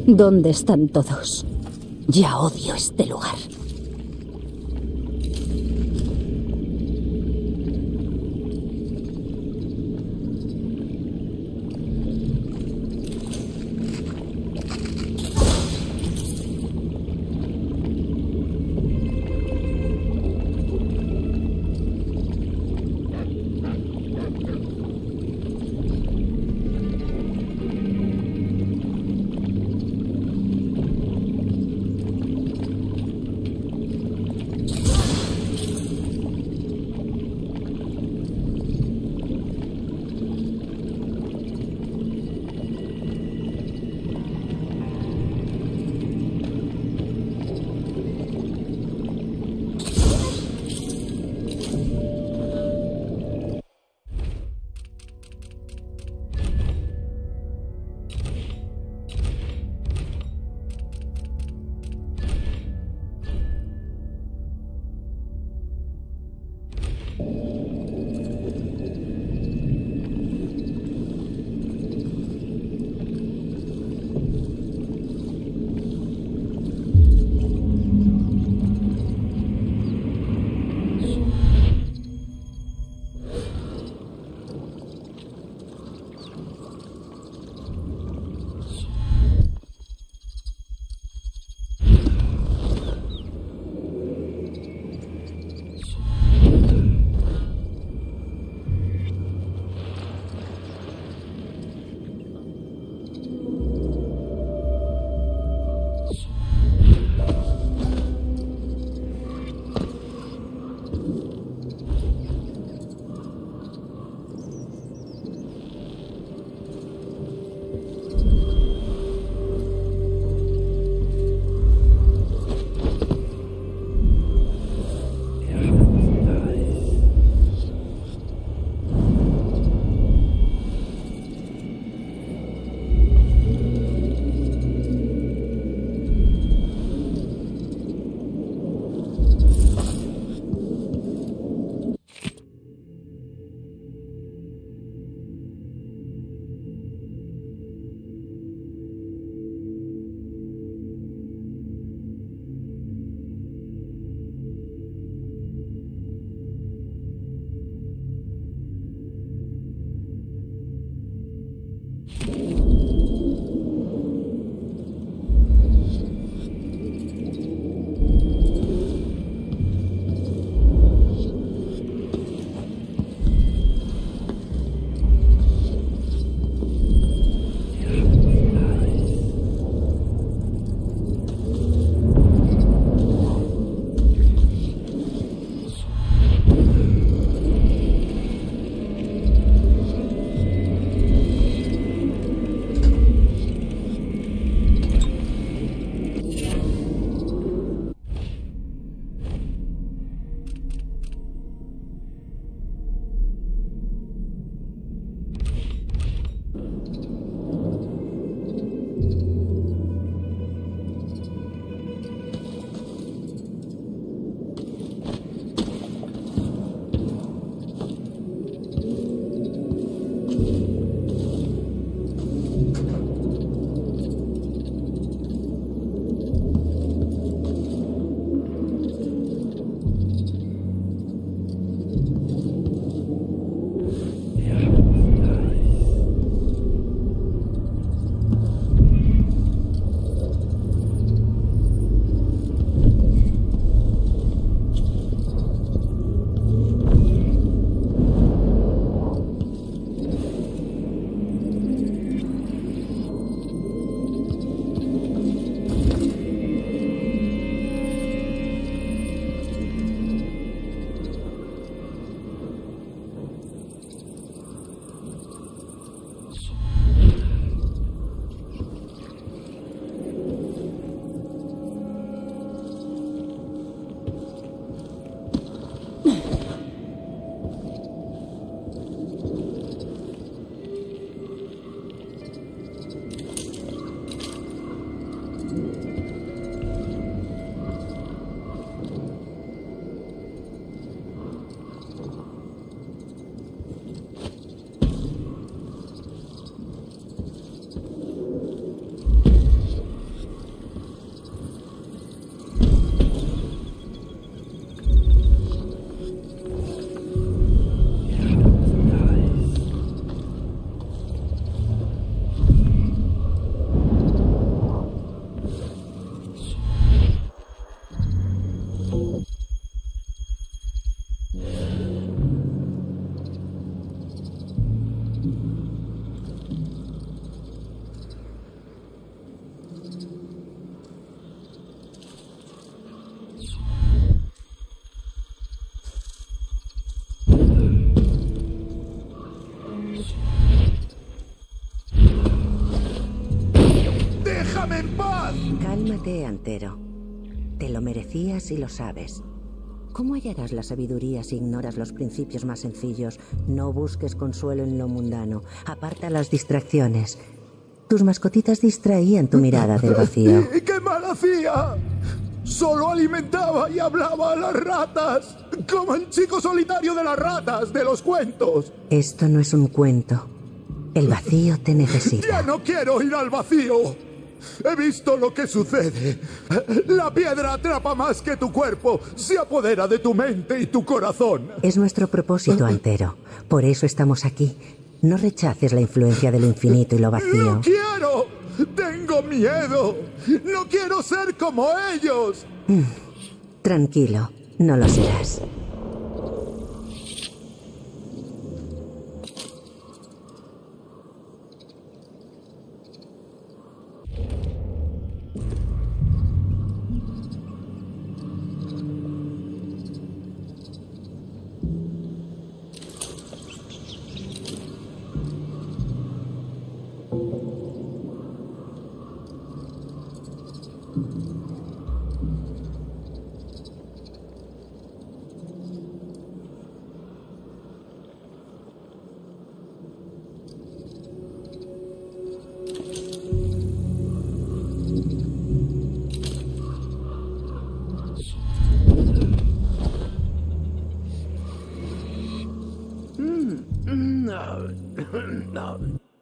¿Dónde están todos? Ya odio este lugar. Cálmate, Antero. Te lo merecías y lo sabes. ¿Cómo hallarás la sabiduría si ignoras los principios más sencillos? No busques consuelo en lo mundano. Aparta las distracciones. Tus mascotitas distraían tu mirada del vacío. ¿Y qué mal hacía? Solo alimentaba y hablaba a las ratas, como el chico solitario de las ratas de los cuentos. Esto no es un cuento. El vacío te necesita. ¡Ya no quiero ir al vacío! He visto lo que sucede. La piedra atrapa más que tu cuerpo. Se apodera de tu mente y tu corazón. Es nuestro propósito, Antero. Por eso estamos aquí. No rechaces la influencia de lo infinito y lo vacío. ¡No quiero! ¡Tengo miedo! ¡No quiero ser como ellos! Tranquilo, no lo serás. No.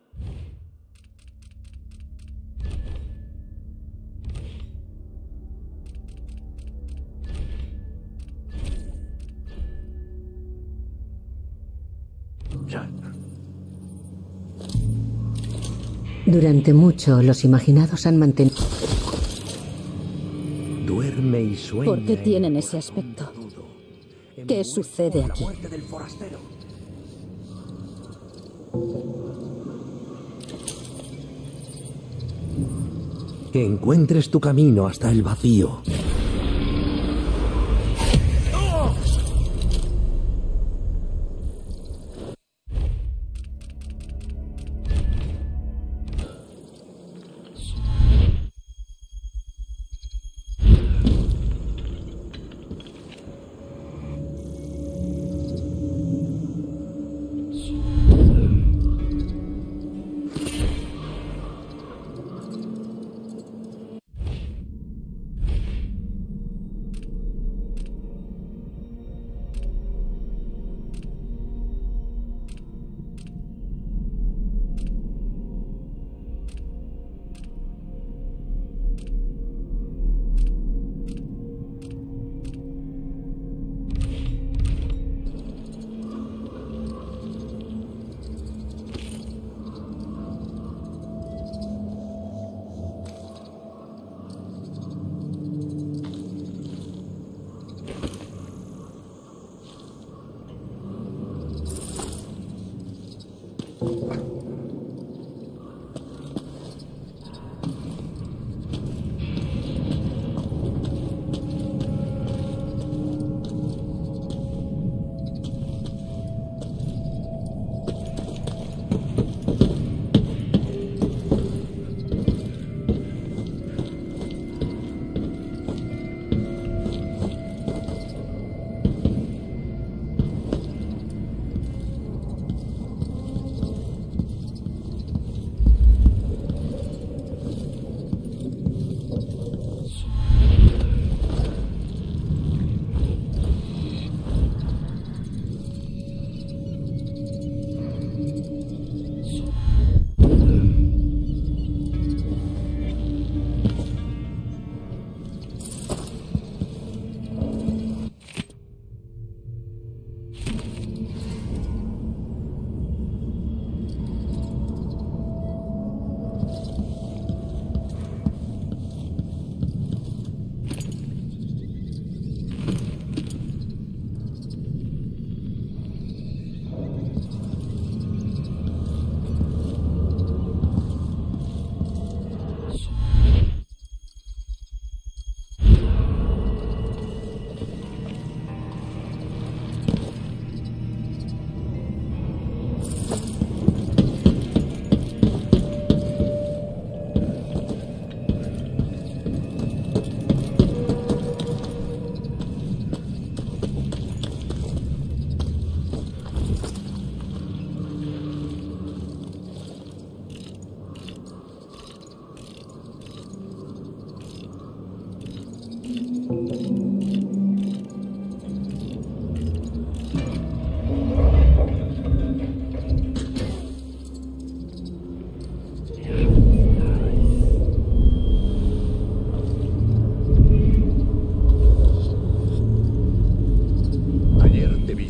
Durante mucho, los imaginados han mantenido... Duerme y sueña. ¿Por qué tienen ese aspecto? ¿Qué sucede aquí? Que encuentres tu camino hasta el vacío.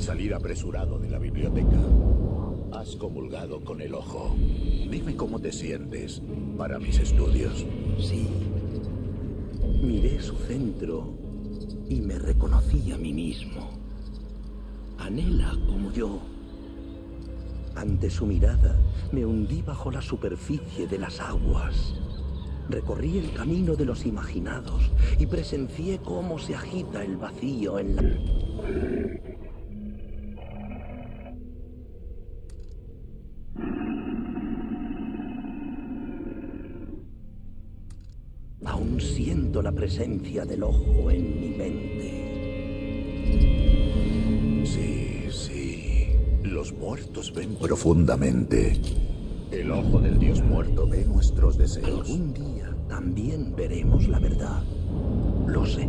salir apresurado de la biblioteca, has comulgado con el ojo. Dime cómo te sientes para mis estudios. Sí. Miré su centro y me reconocí a mí mismo. Anhela como yo. Ante su mirada me hundí bajo la superficie de las aguas. Recorrí el camino de los imaginados y presencié cómo se agita el vacío en la... Aún siento la presencia del ojo en mi mente. Sí, sí. Los muertos ven profundamente. El ojo del dios muerto ve nuestros deseos. Algún día también veremos la verdad. Lo sé.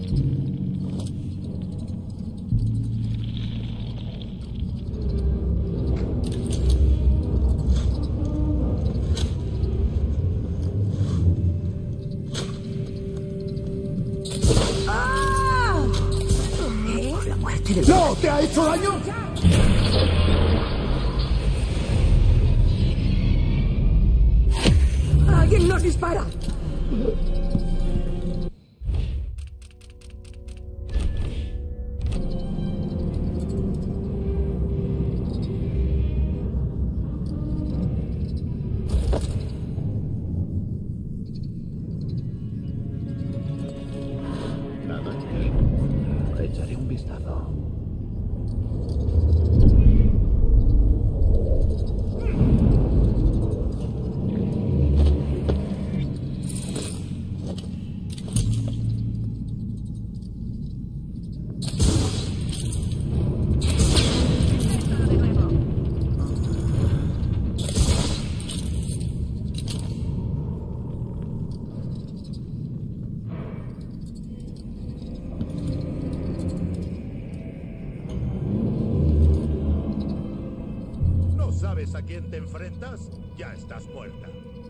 ¡No! ¿Te ha hecho daño? ¡Alguien nos dispara! Nada. Echaré un vistazo. ¿Sabes a quién te enfrentas? Ya estás muerta.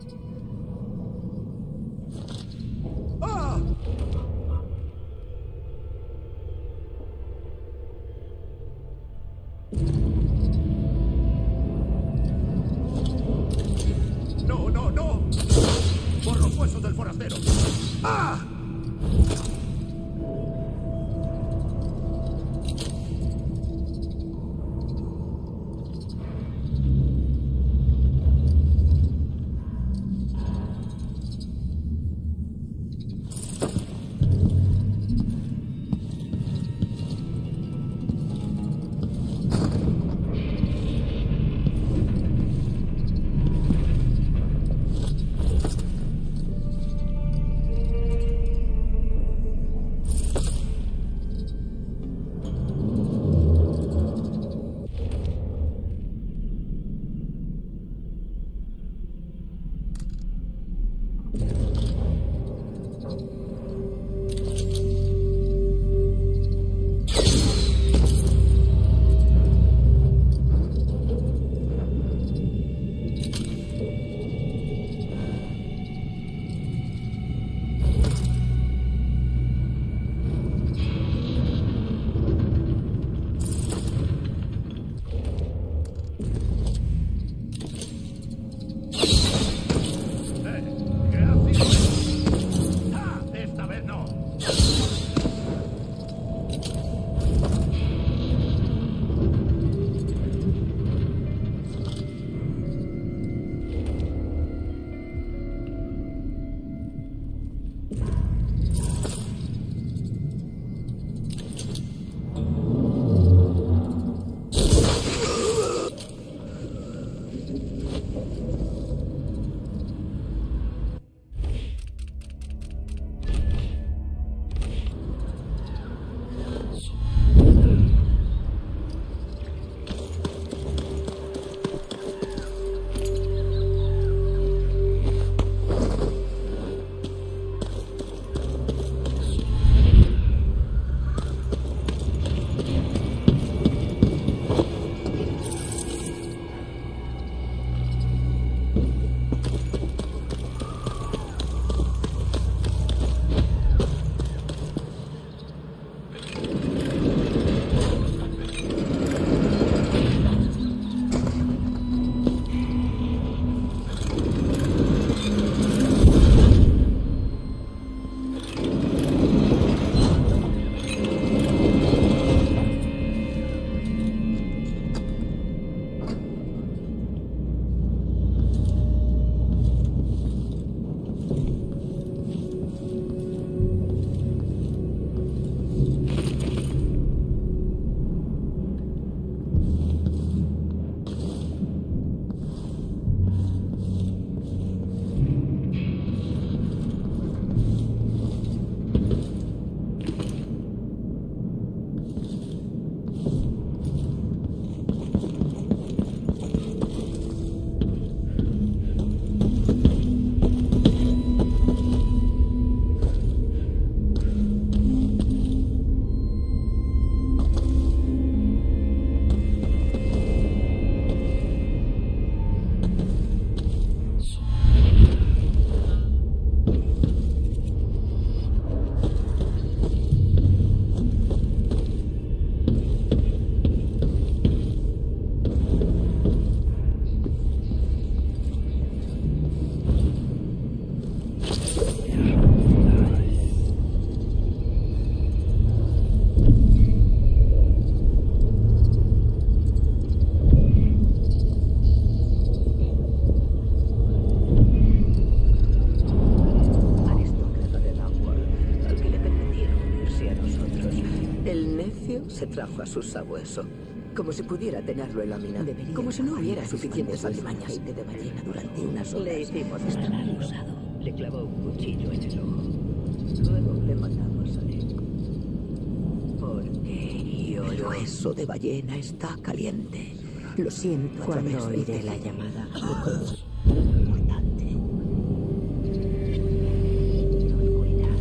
¡Ah! ¡No, no, no! ¡Por los huesos del forastero! ¡Ah! El necio se trajo a su sabueso. Como si pudiera tenerlo en la mina. Como si no hubiera suficientes alimañas. Aceite de ballena durante unas horas. Le hicimos Estará estar. rosado. Le clavó un cuchillo en el ojo. Luego le matamos a él. Porque el hueso de ballena está caliente. Lo siento a Cuando través del oiré la tejido. llamada. Importante. Oscuridad.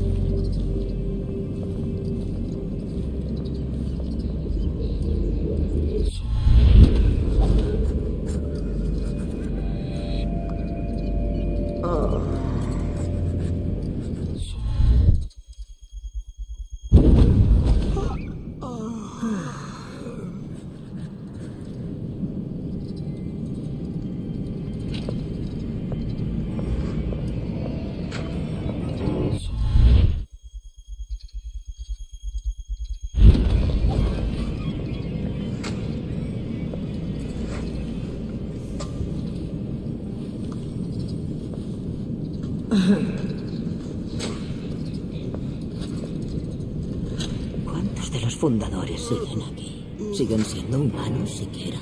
¿Cuántos de los fundadores siguen aquí? ¿Siguen siendo humanos siquiera?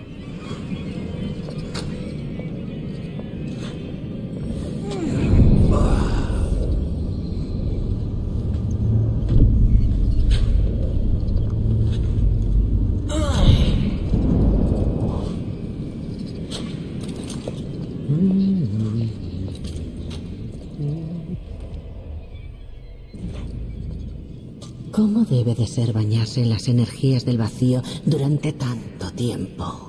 ¿Cómo debe de ser bañarse en las energías del vacío durante tanto tiempo?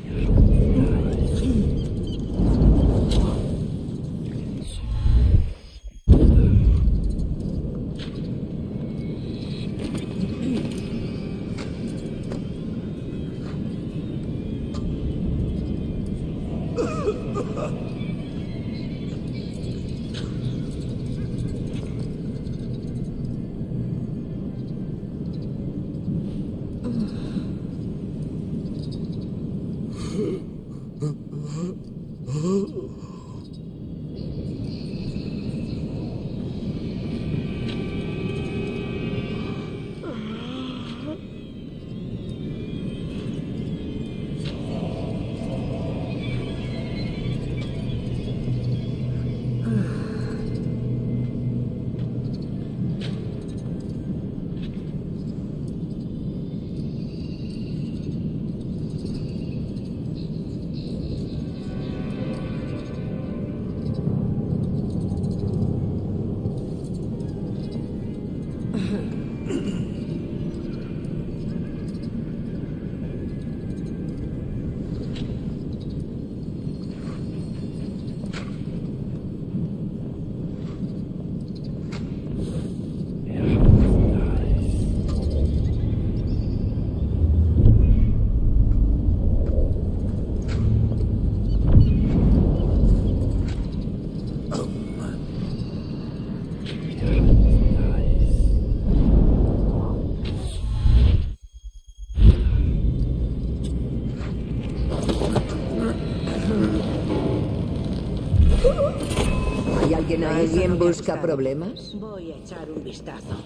¿Alguien busca problemas? Voy a echar un vistazo.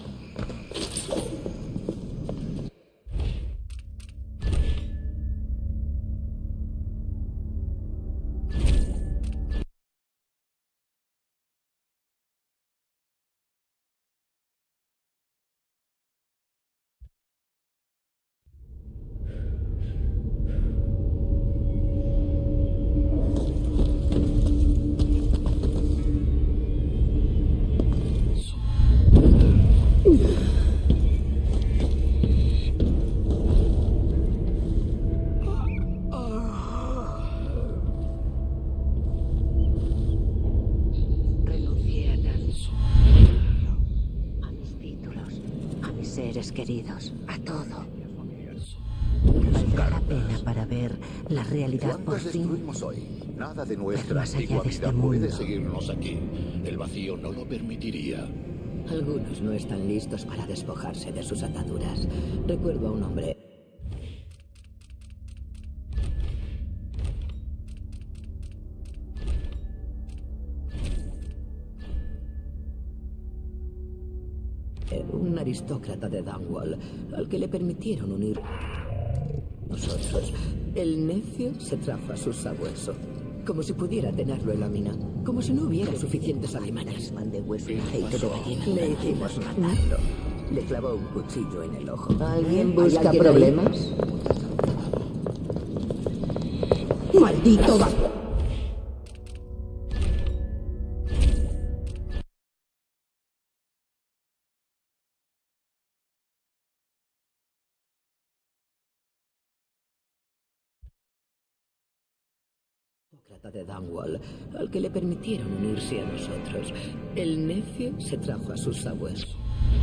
Renuncié a tanto. A mis títulos, a mis seres queridos, a todo. Valdrá la pena para ver la realidad por ¿Cuántos fin. destruimos hoy? Nada de nuestra Más allá antigua de este vida puede mundo. seguirnos aquí. El vacío no lo permitiría. Algunos no están listos para despojarse de sus ataduras. Recuerdo a un hombre. Un aristócrata de Dunwall, al que le permitieron unir nosotros. El necio se trajo a su sabueso, como si pudiera tenerlo en la mina, como si no hubiera suficientes alimañas. De hueso y aceite de gallina. Le hicimos matarlo. Le clavó un cuchillo en el ojo. ¿Alguien ¿Hay busca alguien problemas? ahí? ¡Maldito va! De Dunwall, al que le permitieron unirse a nosotros. El necio se trajo a sus sabuesos,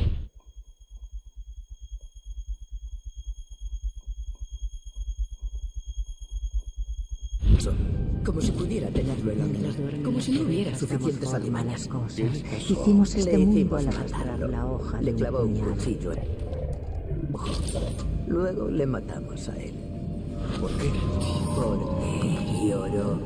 como si pudiera tenerlo en la mina, como si no hubiera suficientes alimañas. Hicimos este Le mundo hicimos al arrastrar matarlo. la hoja. Le de clavó un puñal. cuchillo en el ojo. Luego le matamos a él. ¿Por qué? Porque lloró.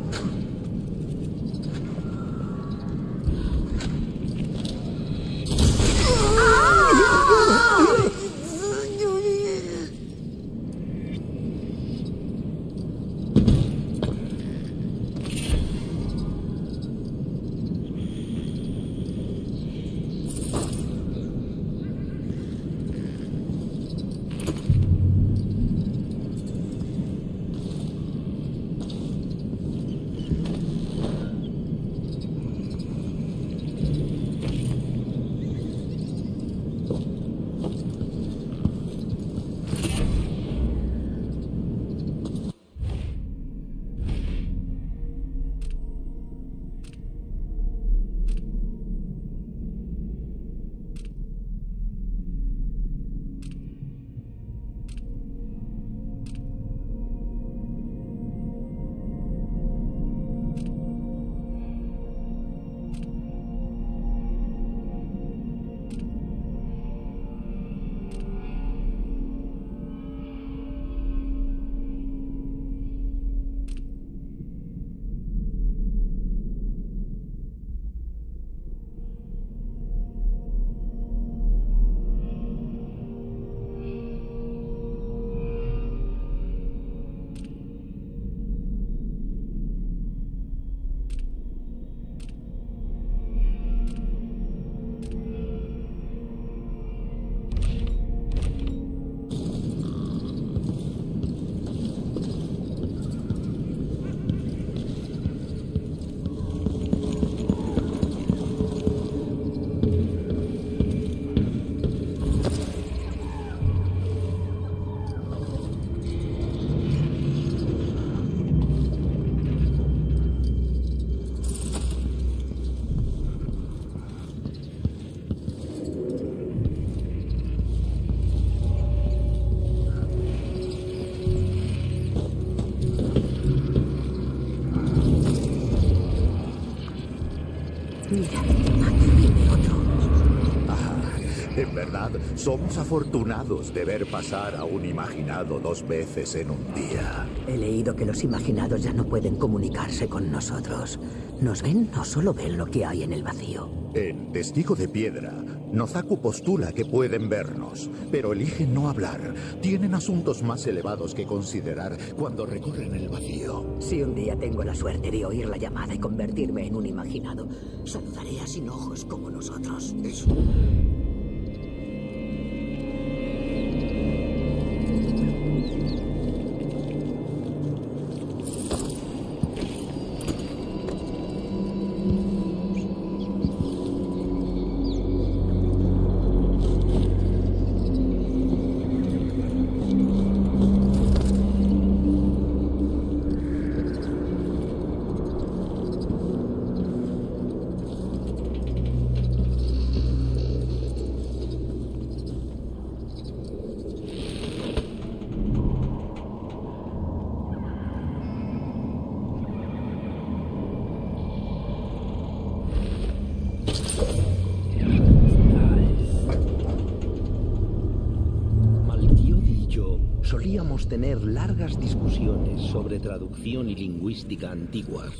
Mira, aquí viene otro. En verdad, somos afortunados de ver pasar a un imaginado 2 veces en un día. He leído que los imaginados ya no pueden comunicarse con nosotros. ¿Nos ven o solo ven lo que hay en el vacío? En Testigo de Piedra, Nozaku postula que pueden vernos, pero eligen no hablar. Tienen asuntos más elevados que considerar cuando recorren el vacío. Si un día tengo la suerte de oír la llamada y convertirme en un imaginado, saludaré a Sin Ojos como nosotros. Eso. Solíamos tener largas discusiones sobre traducción y lingüística antiguas.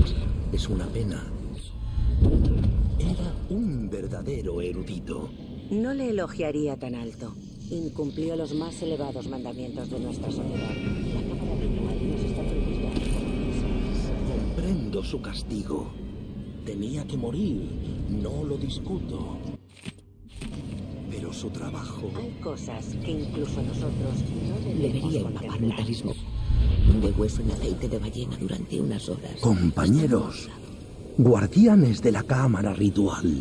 Es una pena. Era un verdadero erudito. No le elogiaría tan alto. Incumplió los más elevados mandamientos de nuestra sociedad. La cámara ritual nos está prohibiendo. Comprendo su castigo. Tenía que morir, no lo discuto. Pero su trabajo... Hay cosas que incluso nosotros no Debería debemos empapar contemplar. metalismo de hueso en aceite de ballena durante unas horas. Compañeros, guardianes de la cámara ritual,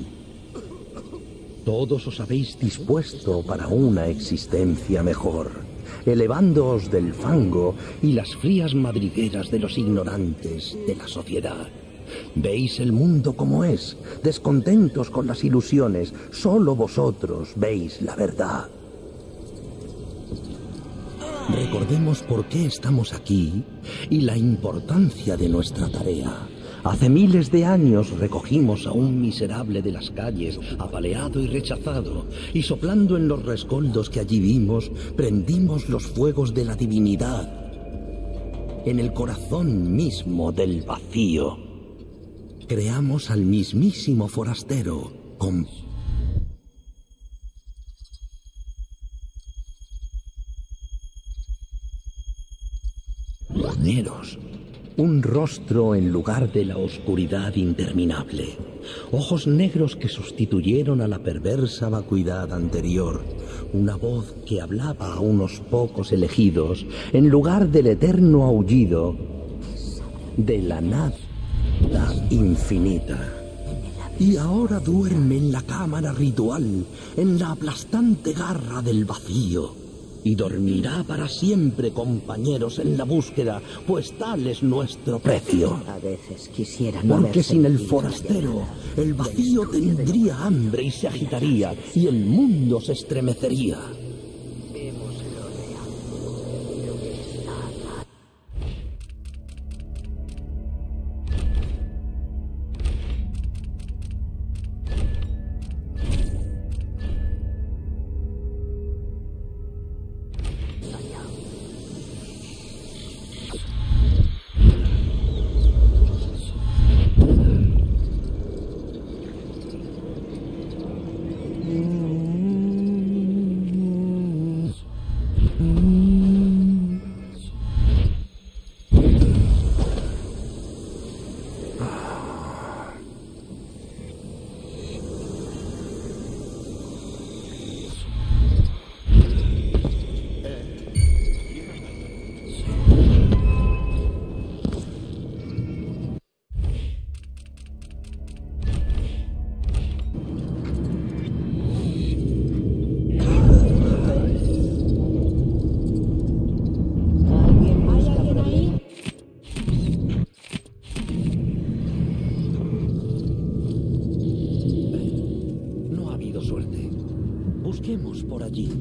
todos os habéis dispuesto para una existencia mejor, elevándoos del fango y las frías madrigueras de los ignorantes de la sociedad. Veis el mundo como es, descontentos con las ilusiones, solo vosotros veis la verdad. Recordemos por qué estamos aquí y la importancia de nuestra tarea. Hace miles de años recogimos a un miserable de las calles, apaleado y rechazado, y soplando en los rescoldos que allí vimos, prendimos los fuegos de la divinidad en el corazón mismo del vacío. Creamos al mismísimo forastero, compañeros. Un rostro en lugar de la oscuridad interminable. Ojos negros que sustituyeron a la perversa vacuidad anterior. Una voz que hablaba a unos pocos elegidos en lugar del eterno aullido de la nada infinita. Y ahora duerme en la cámara ritual, en la aplastante garra del vacío. Y dormirá para siempre, compañeros, en la búsqueda, pues tal es nuestro precio. A veces quisiera no Porque haber sin el sentido la forastero, llegada el vacío tendría hambre y se agitaría, y el mundo se estremecería. No ha habido suerte. Busquemos por allí.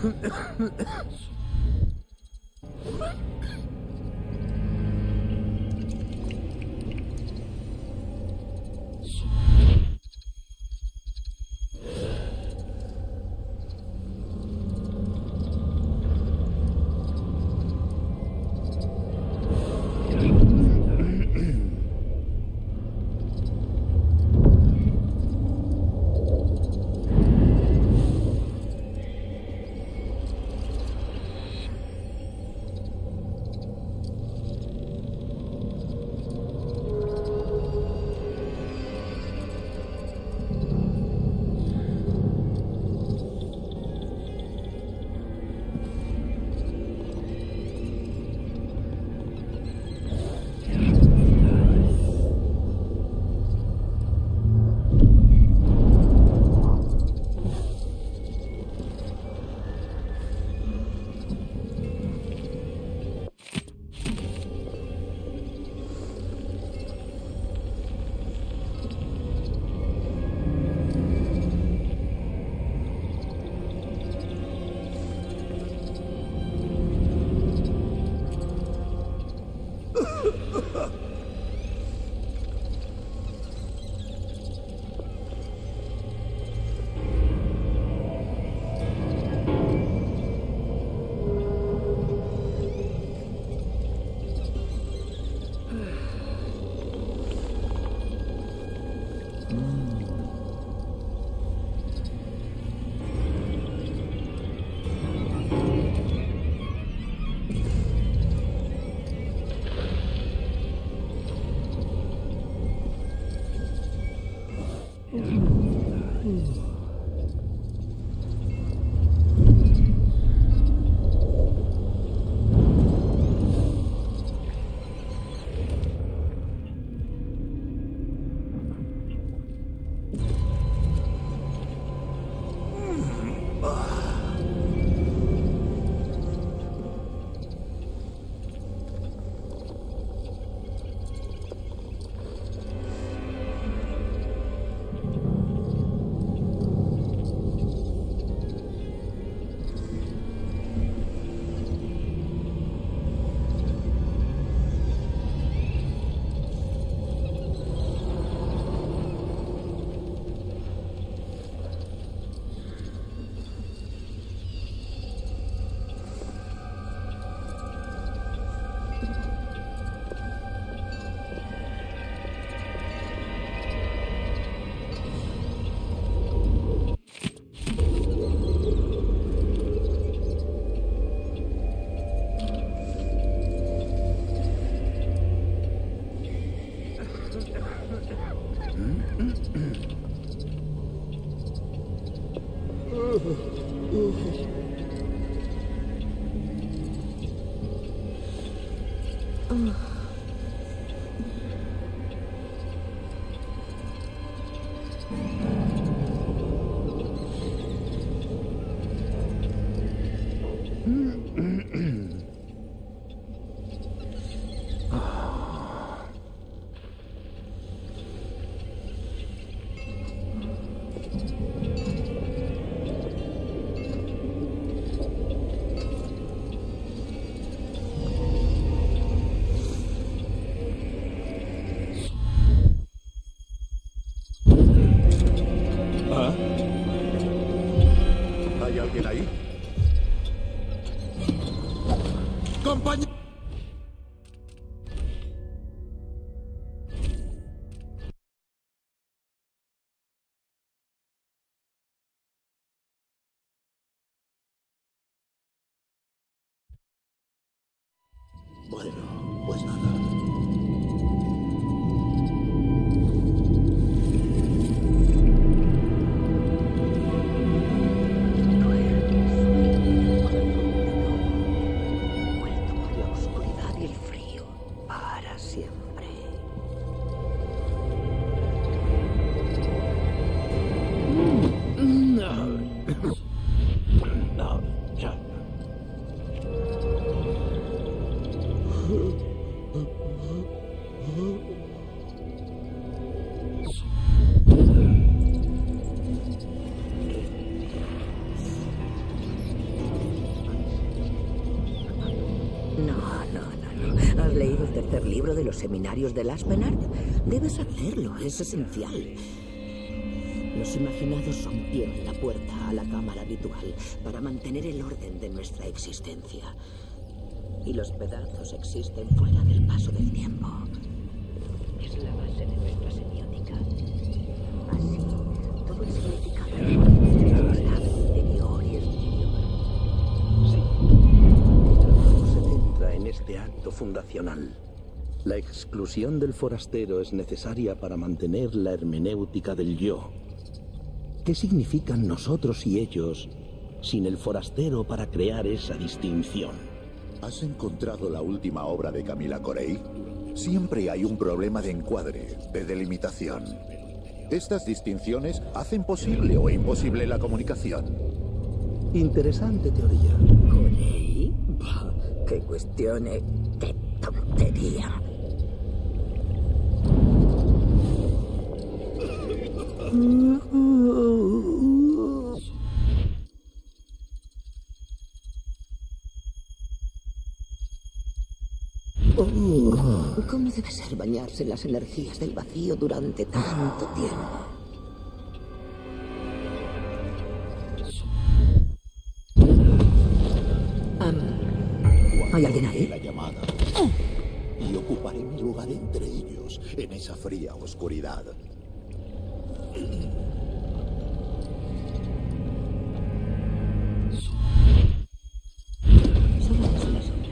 ¿Hay alguien ahí? ¡Compañero! Bueno, pues nada. Muerto por la oscuridad y el frío, para siempre. No, ya. ¿Has leído el tercer libro de los seminarios de Laspenard? Debes hacerlo, es esencial. Los imaginados rompieron la puerta a la cámara habitual para mantener el orden de nuestra existencia. Y los pedazos existen fuera del paso del tiempo. Es la base de nuestra semiótica. Así, todo el significado está interior y exterior. Sí. El trabajo se centra en este acto fundacional. La exclusión del forastero es necesaria para mantener la hermenéutica del yo. ¿Qué significan nosotros y ellos sin el forastero para crear esa distinción? ¿Has encontrado la última obra de Camila Corey? Siempre hay un problema de encuadre, de delimitación. Estas distinciones hacen posible o imposible la comunicación. Interesante teoría. ¿Corey? Bah, ¡qué cuestión! ¡Qué tontería! ¿Cómo debe ser bañarse en las energías del vacío durante tanto tiempo? ¿Hay alguien ahí? La llamada. Y ocuparé mi lugar entre ellos, en esa fría oscuridad. Solo es una sombra.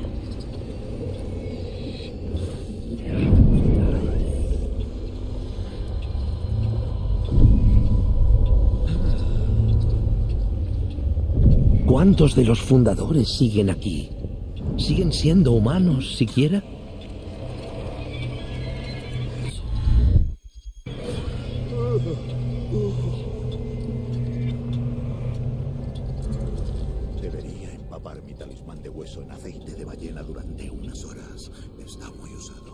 ¿Cuántos de los fundadores siguen aquí? ¿Siguen siendo humanos siquiera? Debería empapar mi talismán de hueso en aceite de ballena durante unas horas. Está muy usado.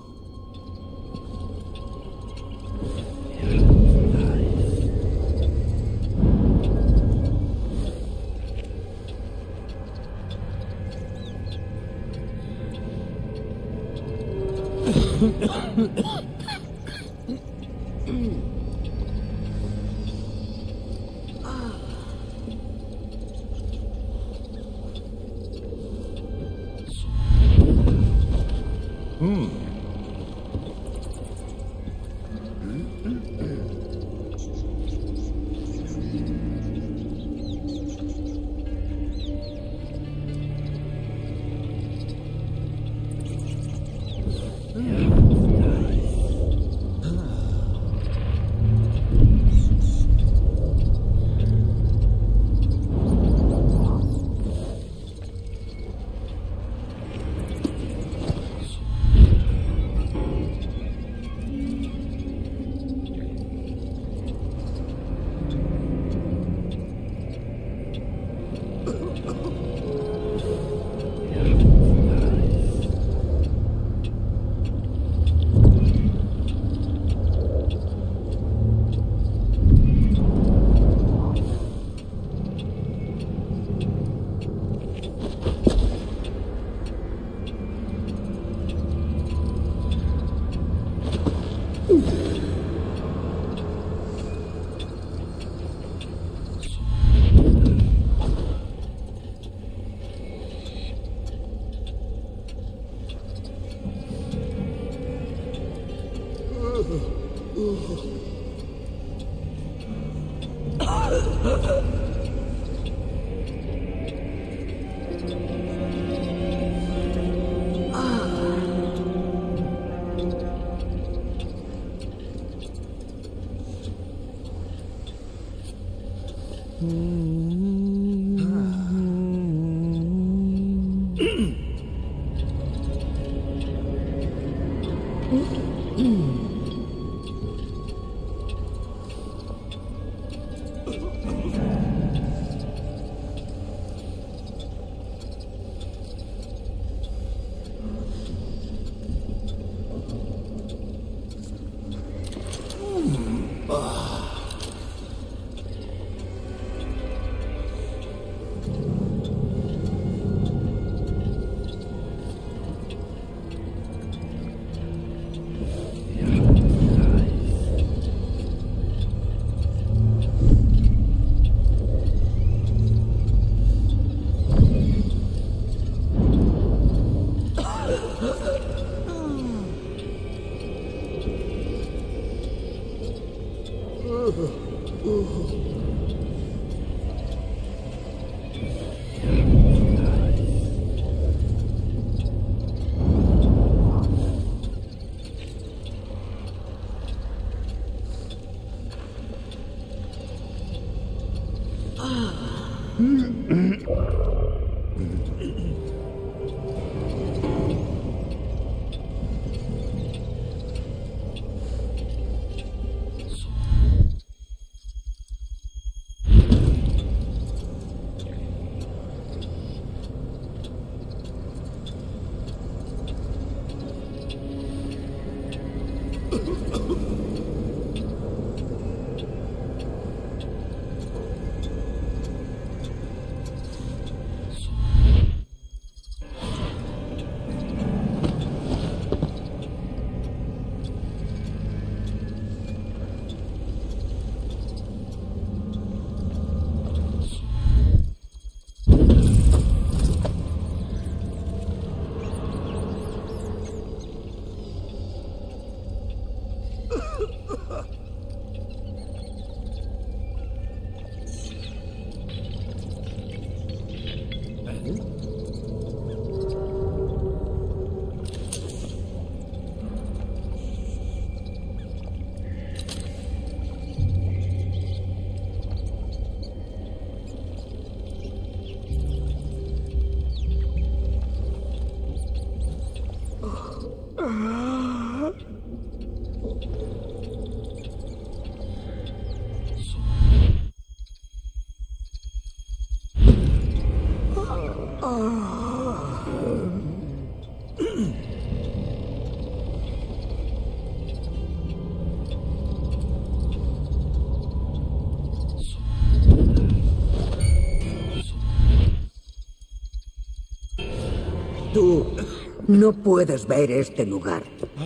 Tú no puedes ver este lugar.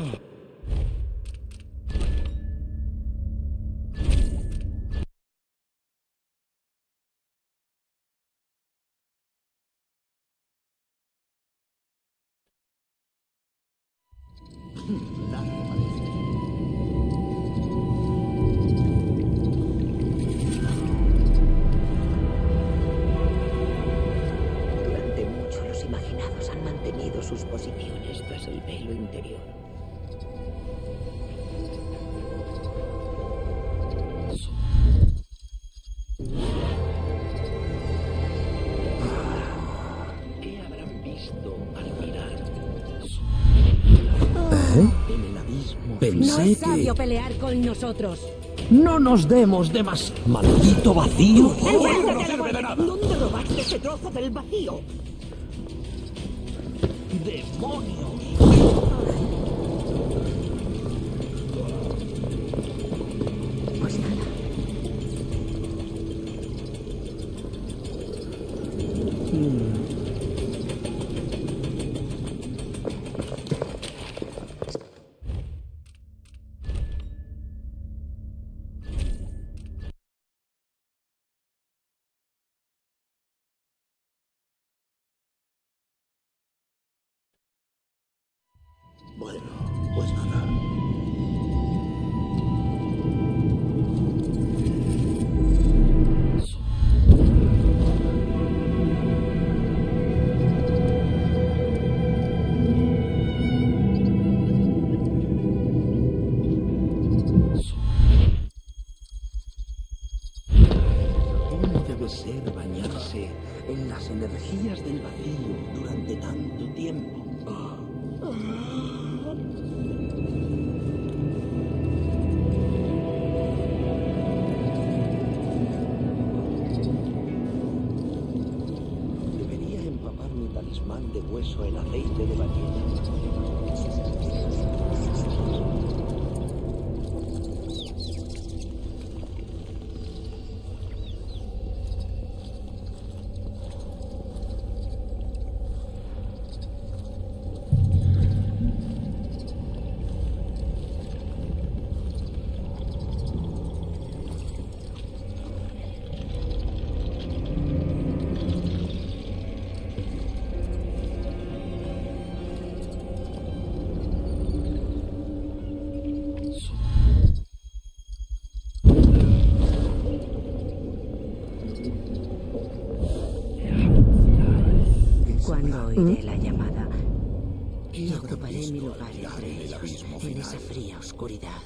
Durante mucho los imaginados han mantenido sus posiciones tras el velo interior. ¿Qué habrán visto al mirar? En el abismo. No Pensé es sabio que pelear con nosotros. no nos demos de más. Maldito vacío. ¿Dónde robaste ese trozo del vacío? ¡Demonios! Pues nada. Bueno, pues nada. ¿Cómo debe ser bañarse en las energías del vacío durante tanto tiempo? Debería empapar mi talismán de hueso en aceite de ballena. cuando oiré la llamada. ¿Qué Y habrá ocuparé visto mi al lugar mirar entre en el ellos, abismo en final? esa fría oscuridad.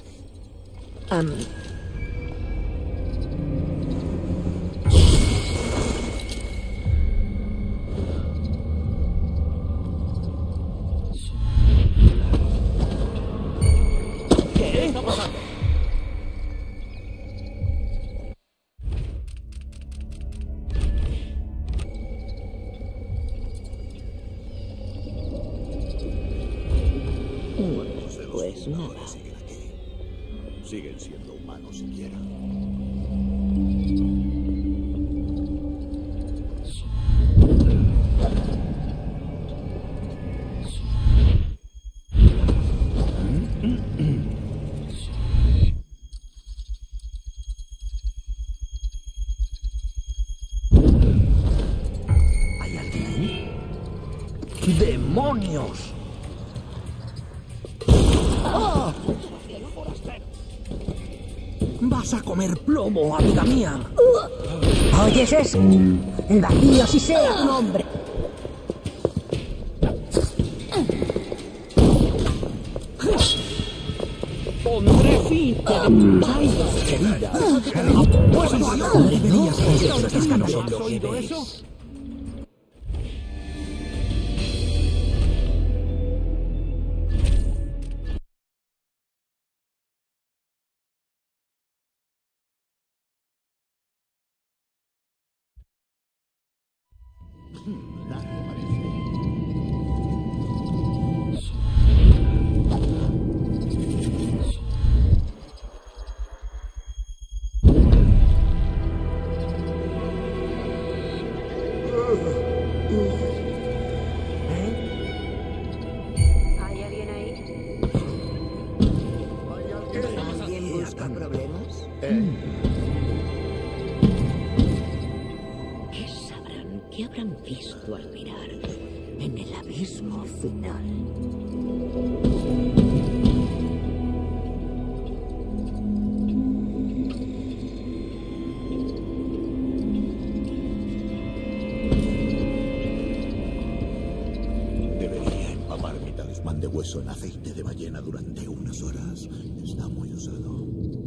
¿Qué está pasando? Pues nada. Siguen aquí. Siguen siendo humanos siquiera. ¿Hay alguien ahí? ¡Demonios! ¡Vas a comer plomo, amiga mía! ¿Oyes eso? El vacío si sea tu nombre. ¡Pondré fin! ¡Hay dos heridas! ¡Apuesto a no! ¡Deberías conseguir estas manos! ¿Has oído eso? Largo parece. ¿Hay alguien ahí? ¿Alguien busca problemas? ¿Qué sabrán? ¿Qué habrán visto al mirar en el abismo final? Debería empapar mi talismán de hueso en aceite de ballena durante unas horas. Está muy usado.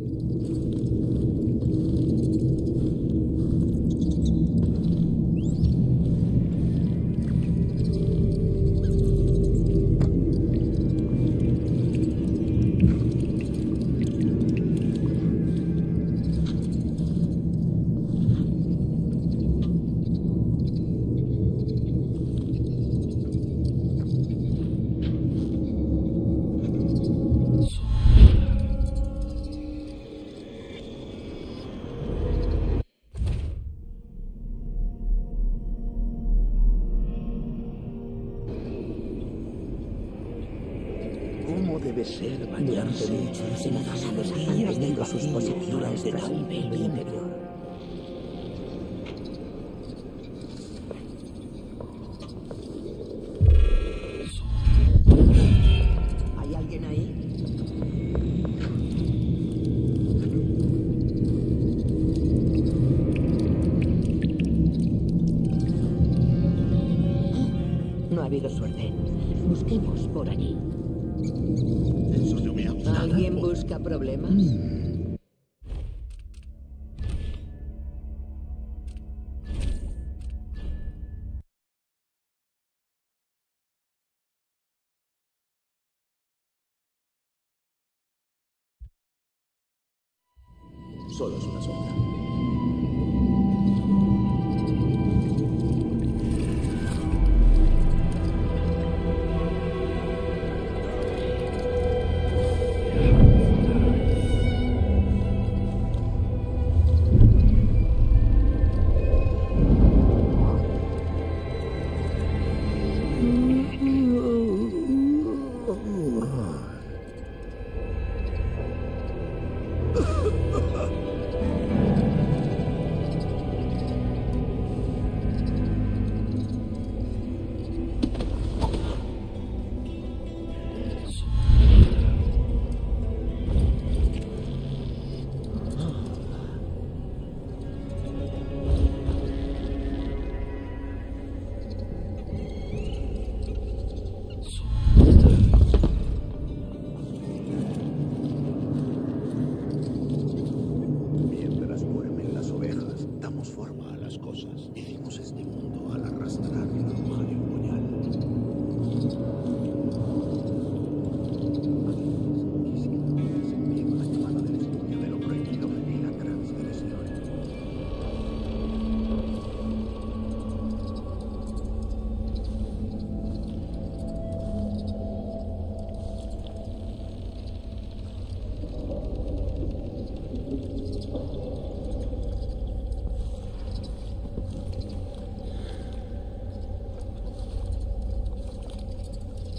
¿Cómo debe ser bañarse en las energías del vacío durante tanto tiempo? ¿Hay alguien ahí? No ha habido suerte. Busquemos por allí. Eso no me ha ¿Alguien busca problemas? Solo es una sombra.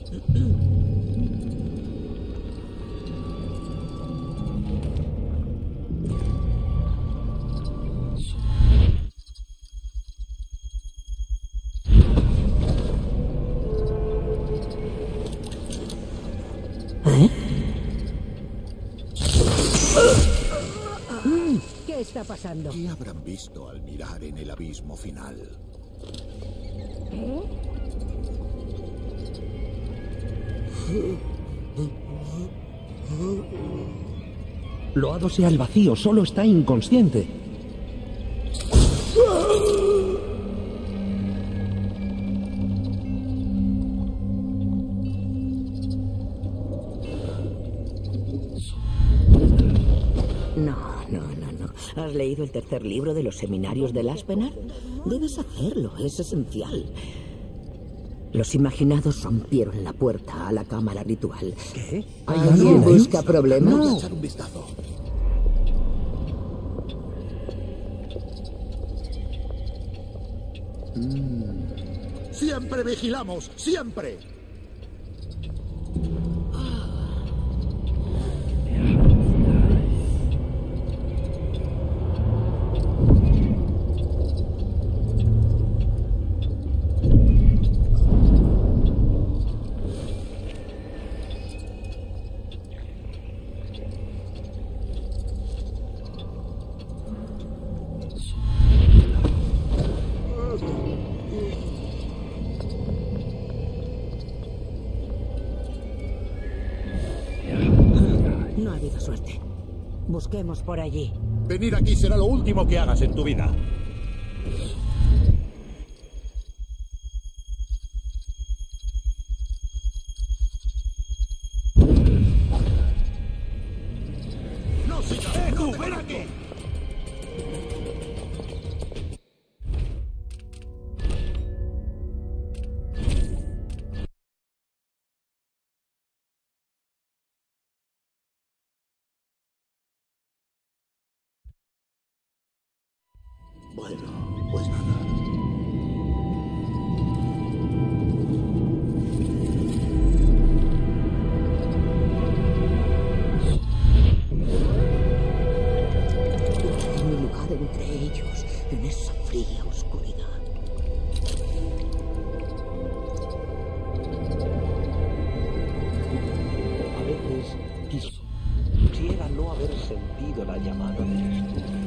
¿Qué está pasando? ¿Qué habrán visto al mirar en el abismo final? Loado sea el vacío, solo está inconsciente. No. ¿Has leído el tercer libro de los seminarios del Aspenar? Debes hacerlo, es esencial. Los imaginados rompieron la puerta a la cámara ritual. ¿Qué? ¿Hay alguien que busca problemas? Voy a echar un vistazo. Siempre vigilamos, siempre. No ha habido suerte. Busquemos por allí. Venir aquí será lo último que hagas en tu vida. ¡No sigas! ¡Tú, ven aquí! Bueno, pues nada. En mi lugar entre ellos, en esa fría oscuridad. A veces quisiera no haber sentido la llamada del estudio.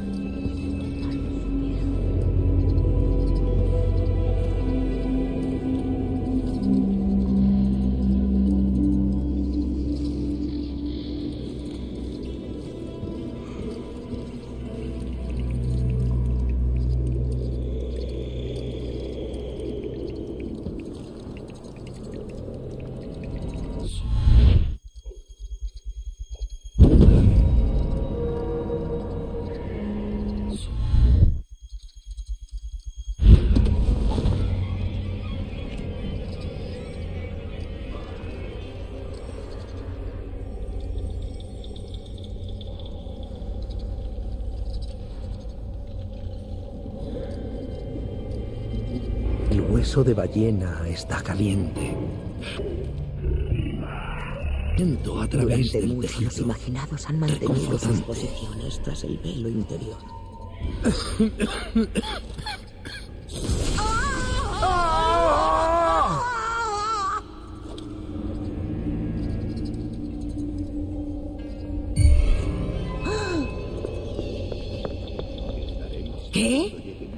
El hueso de ballena está caliente. Siento a través Durante del mucho los tejido. imaginados han mantenido sus Reconfortante. posiciones tras el velo interior. ¿Qué?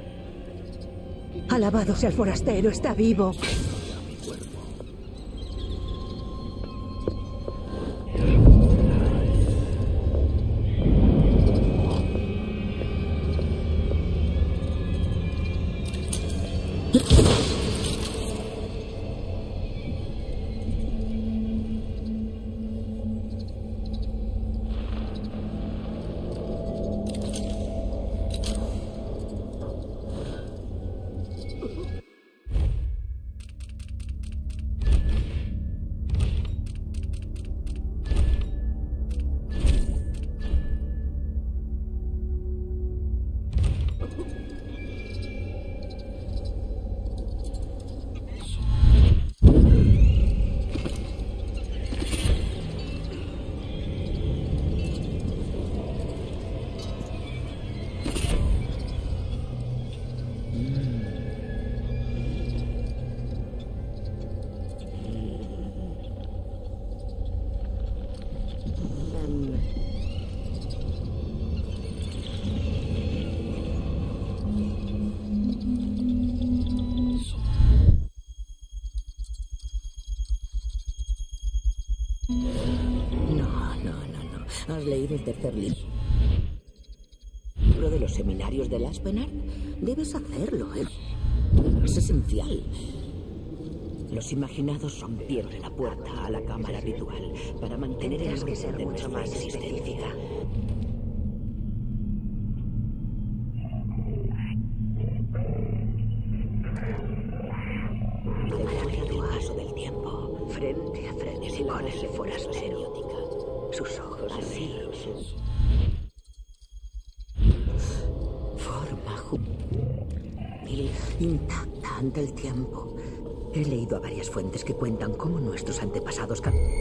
Alabado sea el forastero, está vivo. ¿Has leído el tercer libro de los seminarios de Aspenard? Debes hacerlo, ¿eh? Es esencial. Los imaginados rompieron la puerta a la cámara ritual para mantener el Tendrás que ser orden de mucho nuestra más existencia. específica. Fuera del paso del tiempo, frente a frente con el forastero, sus ojos negros, forma juvenil, intacta ante el tiempo. He leído a varias fuentes que cuentan cómo nuestros antepasados...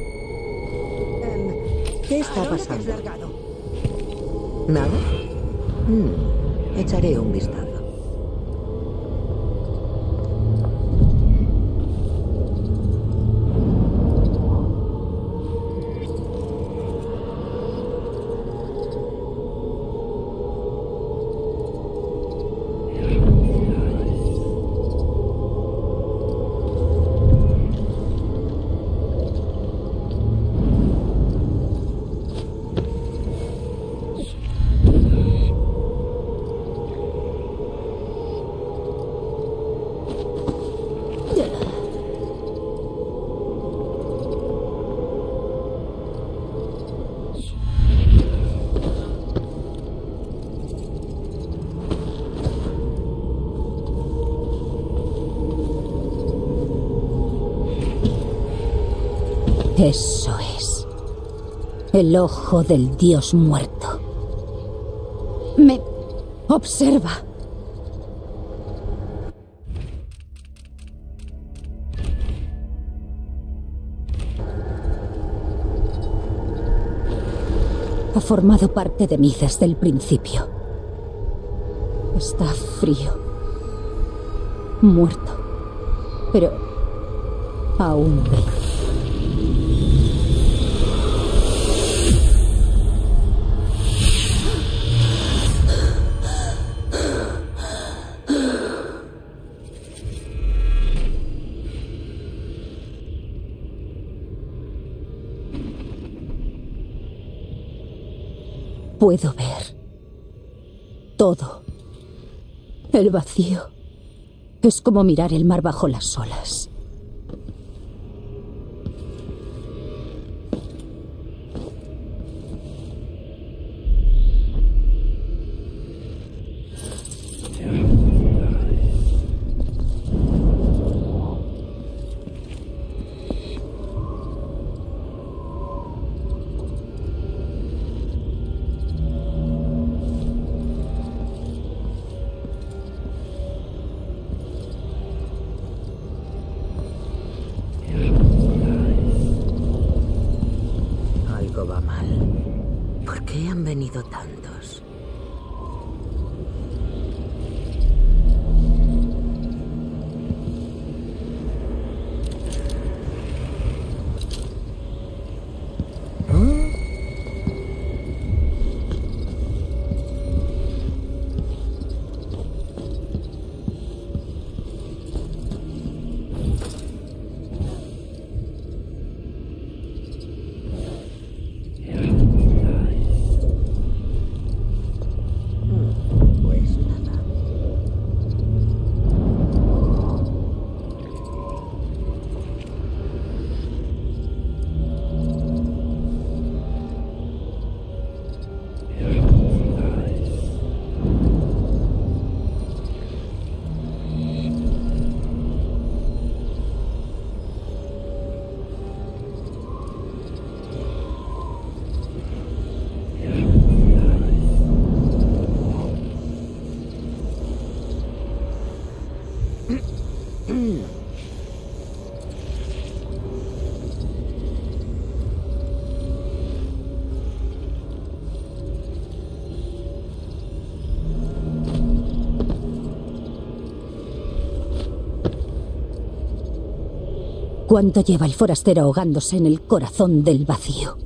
¿Qué está pasando? ¿Nada? Echaré un vistazo. Eso es. El ojo del dios muerto. Me observa. Ha formado parte de mí desde el principio. Está frío. Muerto. Pero aún ve. Puedo ver todo. El vacío es como mirar el mar bajo las olas. Algo va mal. ¿Por qué han venido tantos? Pues nada. ¿Cuánto lleva el forastero ahogándose en el corazón del vacío?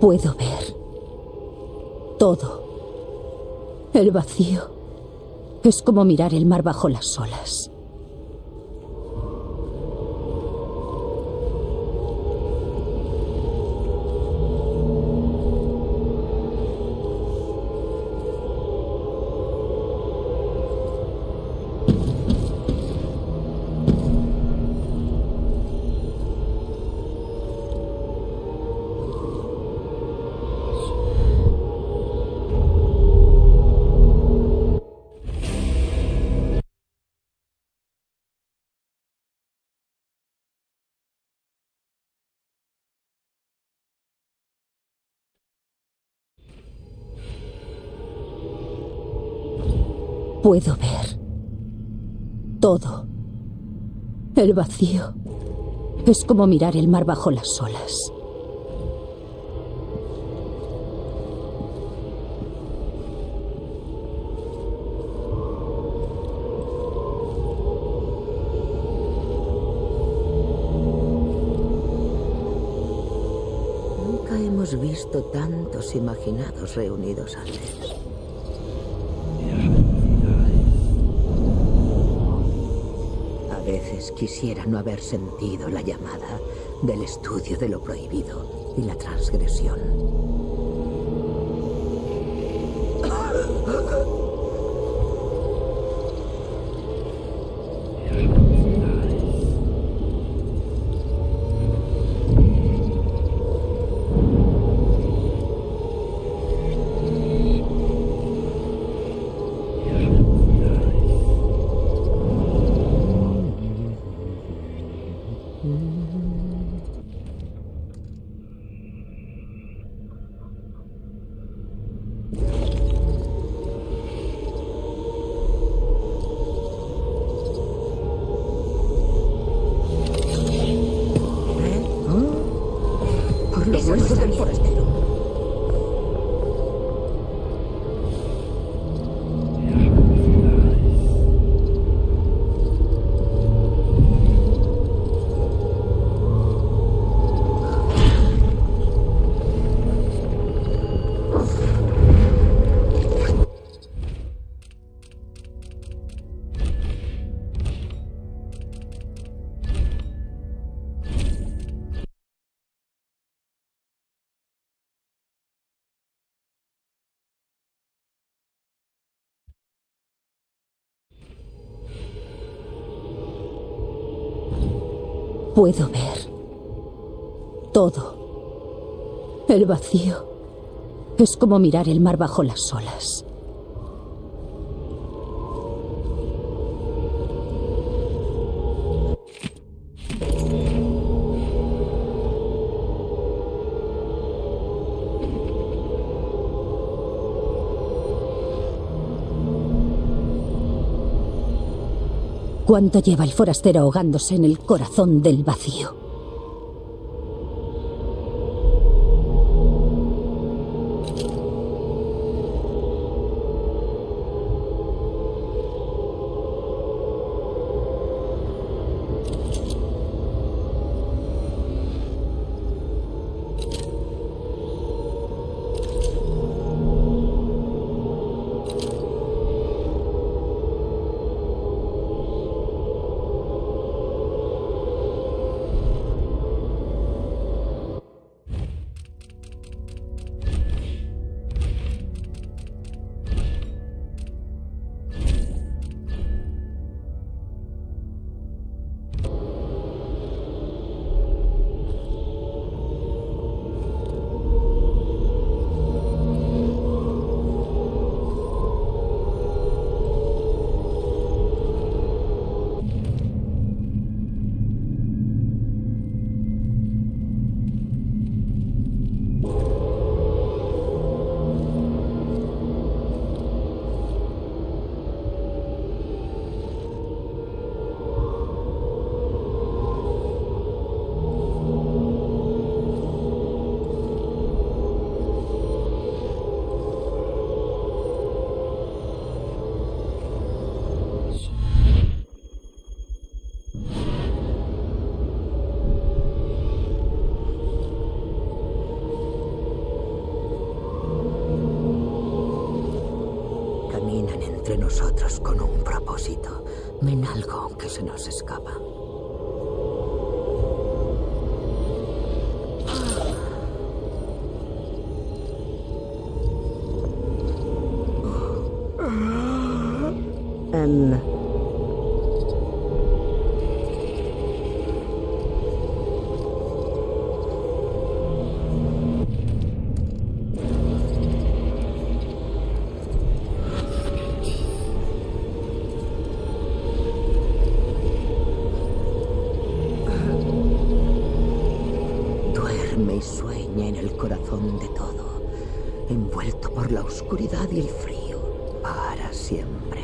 Puedo ver todo. El vacío es como mirar el mar bajo las olas. Puedo ver todo. El vacío es como mirar el mar bajo las olas. Nunca hemos visto tantos imaginados reunidos antes. A veces quisiera no haber sentido la llamada del estudio de lo prohibido y la transgresión. Por los huesos del forastero. Puedo ver todo. El vacío es como mirar el mar bajo las olas. ¿Cuánto lleva el forastero ahogándose en el corazón del vacío? nosotros con un propósito. Ven algo que se nos escapa. Duerme y sueña en el corazón de todo, envuelto por la oscuridad y el frío, para siempre.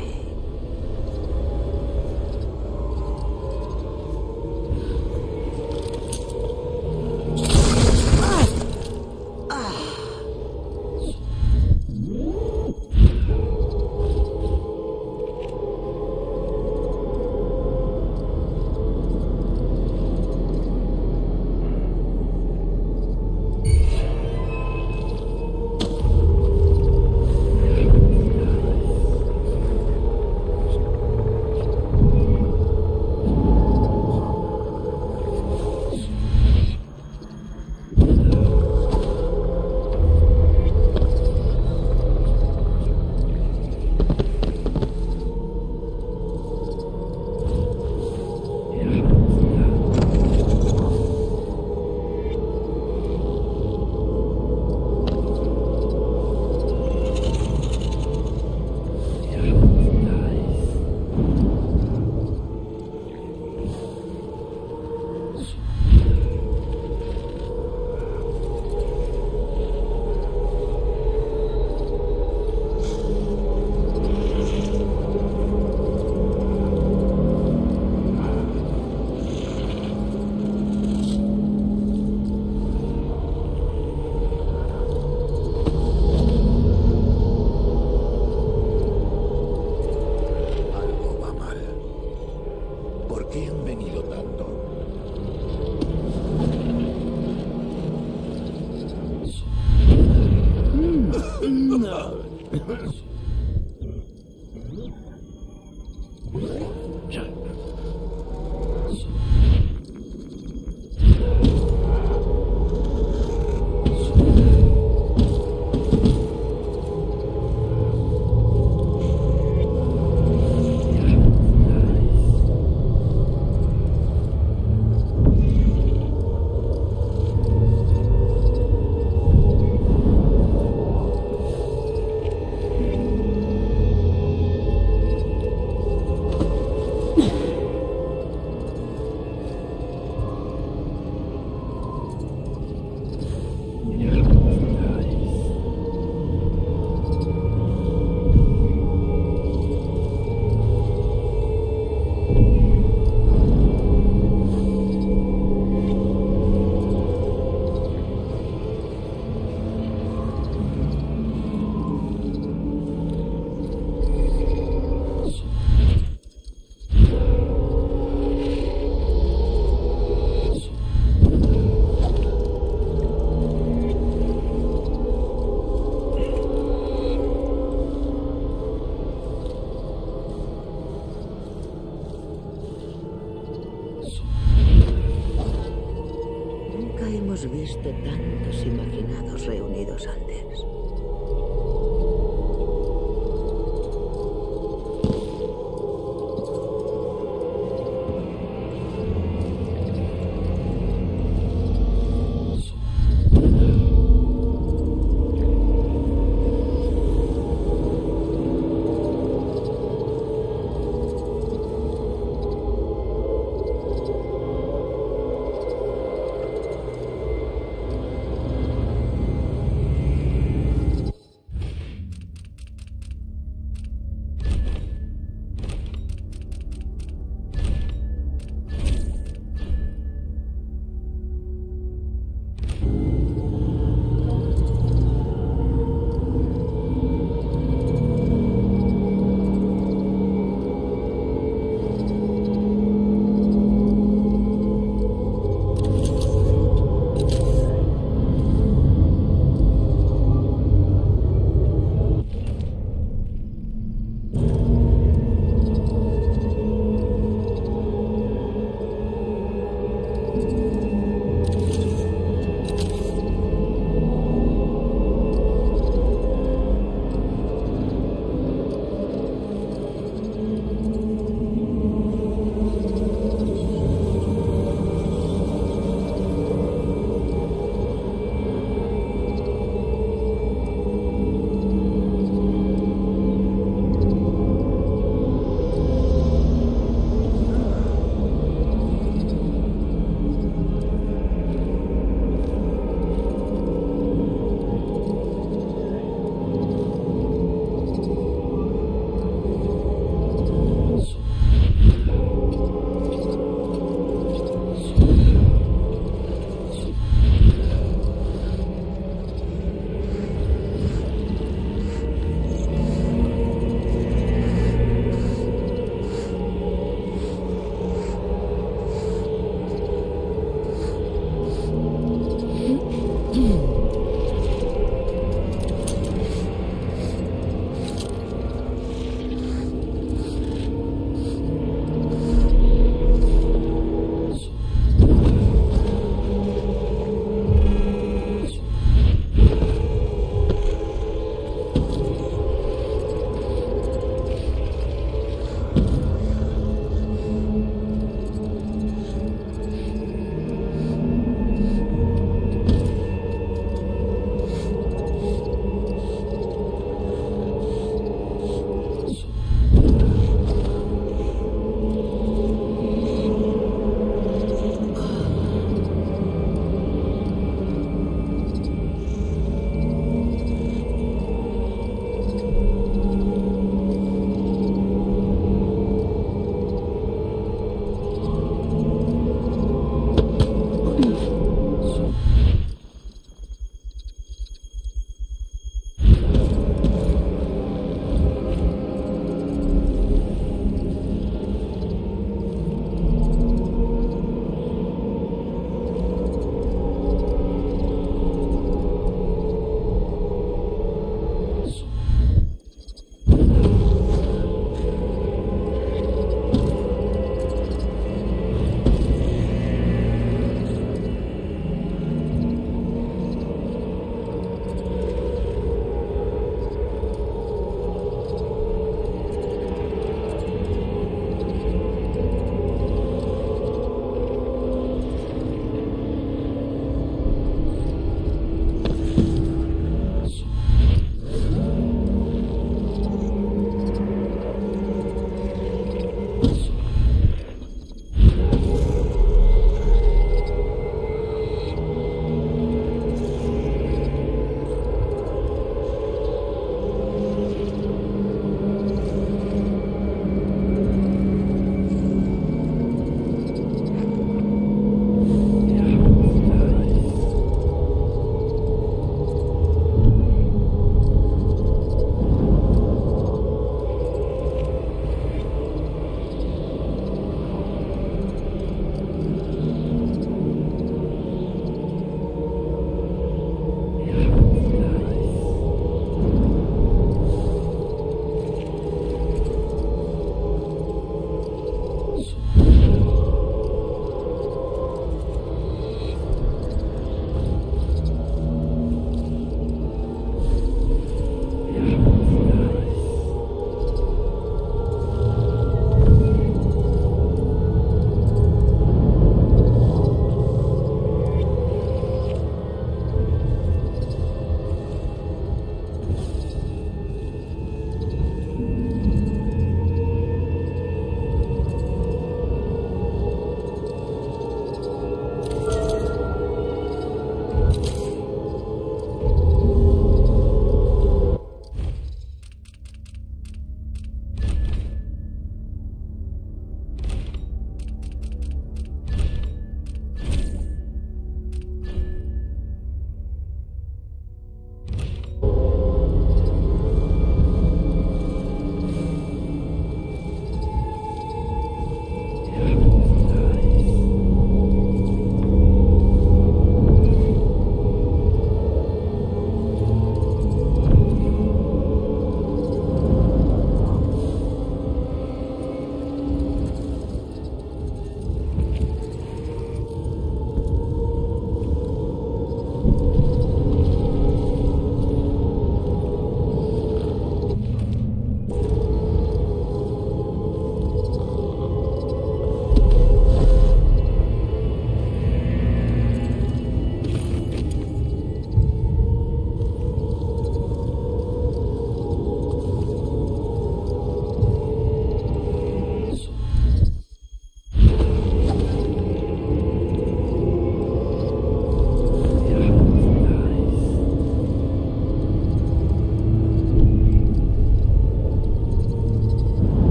Hemos visto tantos imaginados reunidos antes.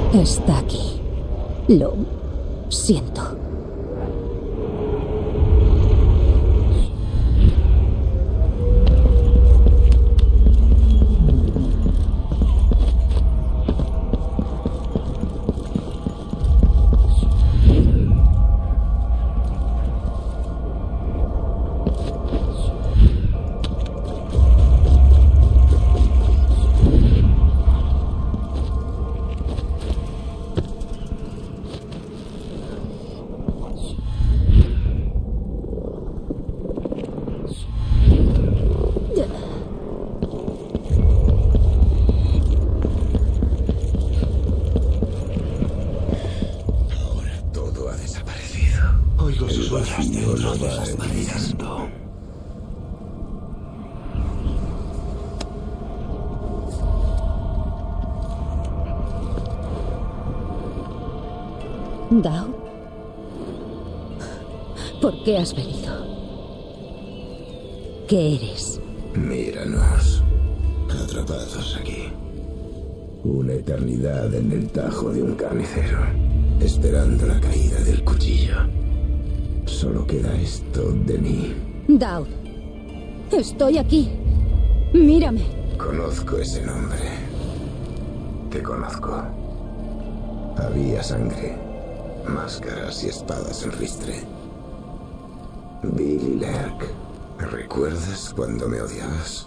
Está aquí. Lo siento. Dao, ¿por qué has venido? ¿Qué eres? Míranos, atrapados aquí. Una eternidad en el tajo de un carnicero, esperando la caída del cuchillo. Solo queda esto de mí. Dao, estoy aquí. Mírame. Conozco ese nombre. Te conozco. Había sangre, máscaras y espadas en ristre. Billy Lerk, ¿recuerdas cuando me odiabas?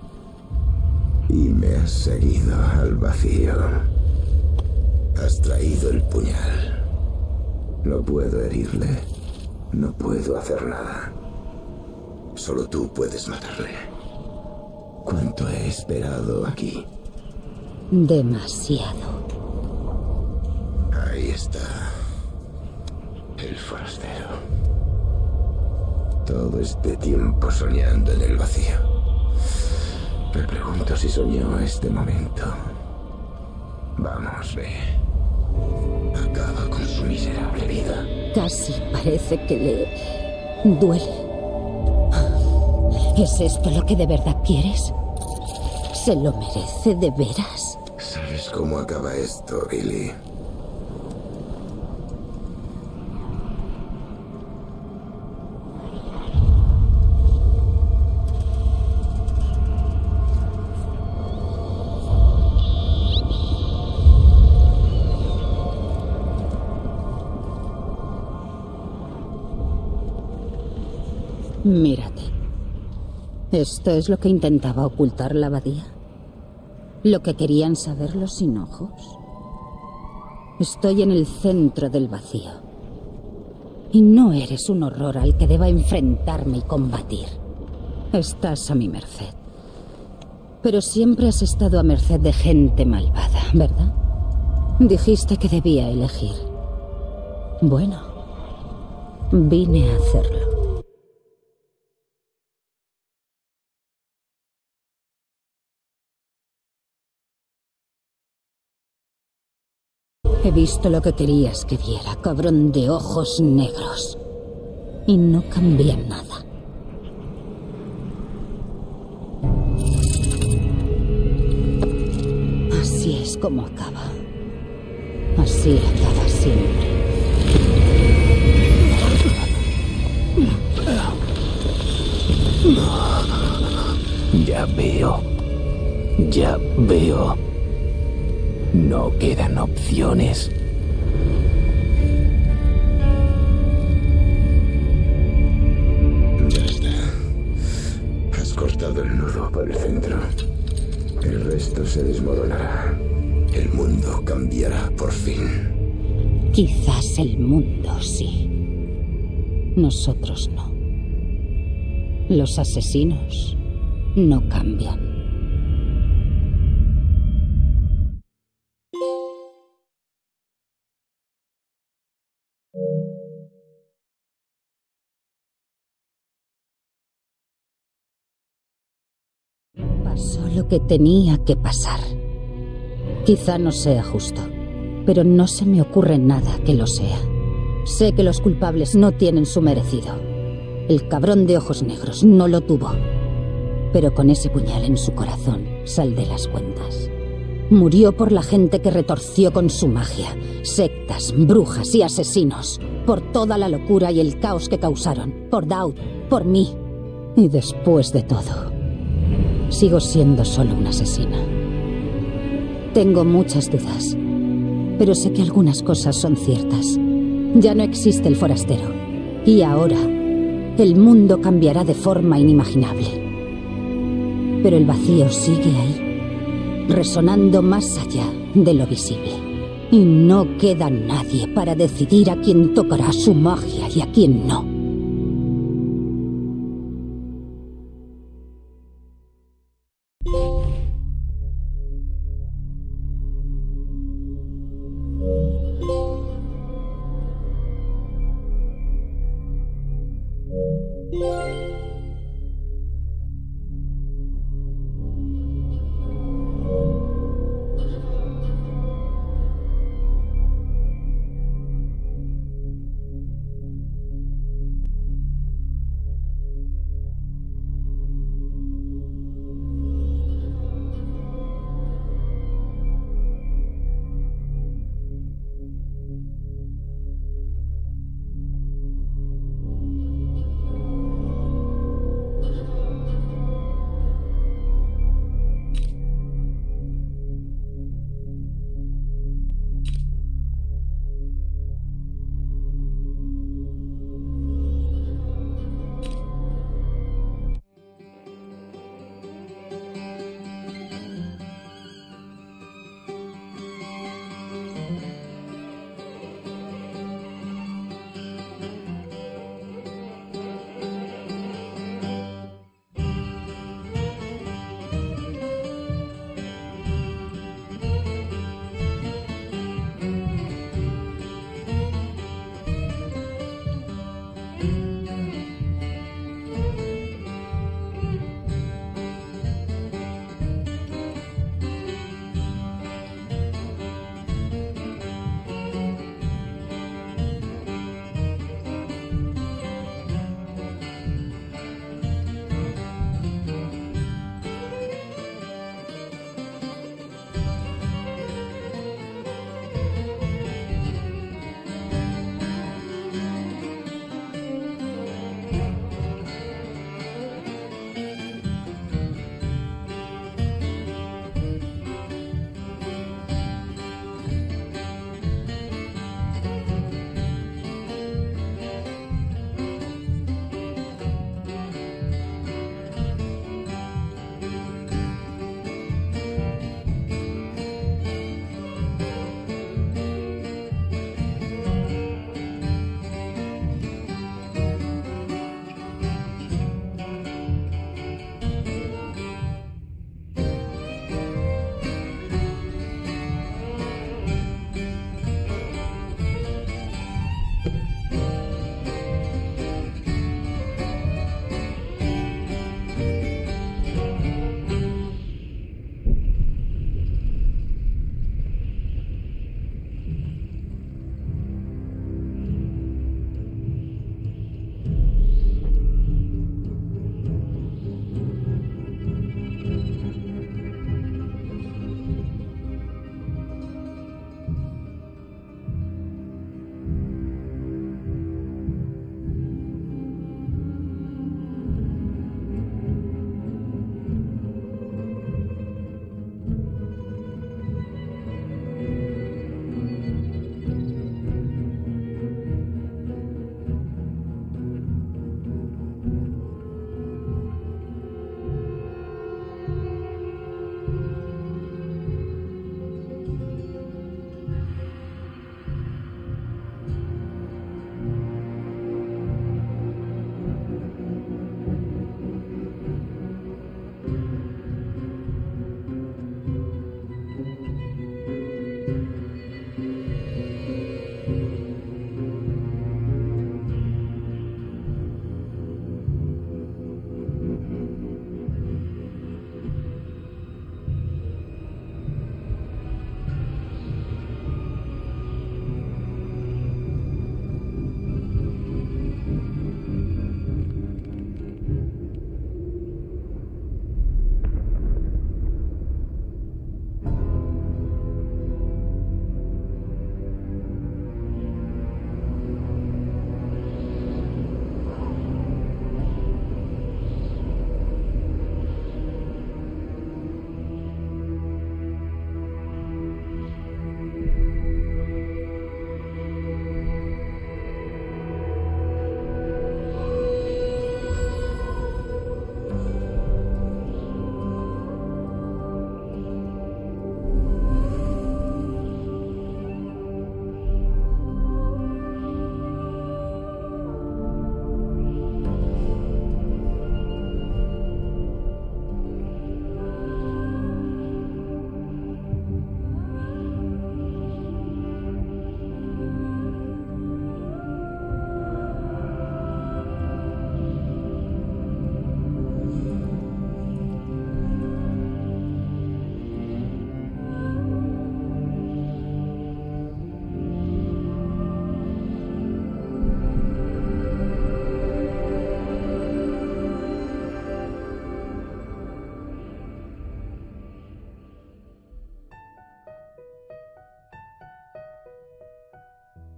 Y me has seguido al vacío. Has traído el puñal. No puedo herirle. No puedo hacer nada. Solo tú puedes matarle. ¿Cuánto he esperado aquí? Demasiado. Ahí está. El forastero. Todo este tiempo soñando en el vacío. Me pregunto si soñó este momento. Vamos, ve. Acaba con su miserable vida. Casi parece que le duele. ¿Es esto lo que de verdad quieres? ¿Se lo merece de veras? ¿Sabes cómo acaba esto, Billy? Mírate. ¿Esto es lo que intentaba ocultar la abadía? ¿Lo que querían saber los sin ojos? Estoy en el centro del vacío. Y no eres un horror al que deba enfrentarme y combatir. Estás a mi merced. Pero siempre has estado a merced de gente malvada, ¿verdad? Dijiste que debía elegir. Bueno, vine a hacerlo. He visto lo que querías que viera, cabrón de ojos negros. Y no cambian nada. Así es como acaba. Así acaba siempre. Ya veo. Ya veo. No quedan opciones. Ya está. Has cortado el nudo por el centro. El resto se desmoronará. El mundo cambiará por fin. Quizás el mundo sí. Nosotros no. Los asesinos no cambian. Pasó lo que tenía que pasar. Quizá no sea justo, pero no se me ocurre nada que lo sea. Sé que los culpables no tienen su merecido. El cabrón de ojos negros no lo tuvo. Pero con ese puñal en su corazón saldé las cuentas. Murió por la gente que retorció con su magia. Sectas, brujas y asesinos. Por toda la locura y el caos que causaron. Por Daud, por mí. Y después de todo, sigo siendo solo una asesina. Tengo muchas dudas, pero sé que algunas cosas son ciertas. Ya no existe el forastero. Y ahora, el mundo cambiará de forma inimaginable. Pero el vacío sigue ahí, resonando más allá de lo visible. Y no queda nadie para decidir a quién tocará su magia y a quién no.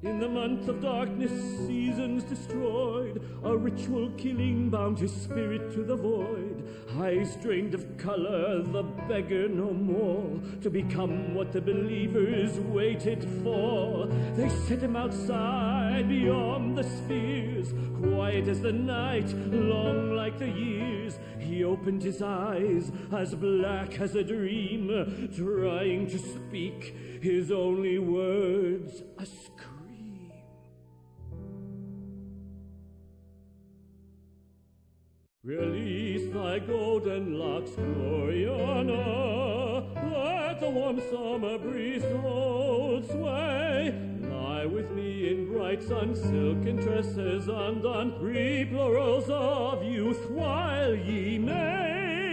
In the month of darkness, seasons destroyed, a ritual killing bound his spirit to the void. Eyes drained of color, the beggar no more, to become what the believers waited for. They set him outside, beyond the spheres, quiet as the night, long like the years. He opened his eyes, as black as a dream, trying to speak his only words, a scream. Release thy golden locks, Gloriana, let the warm summer breeze hold sway. Lie with me in bright sun, silken tresses undone, reap laurels of youth while ye may.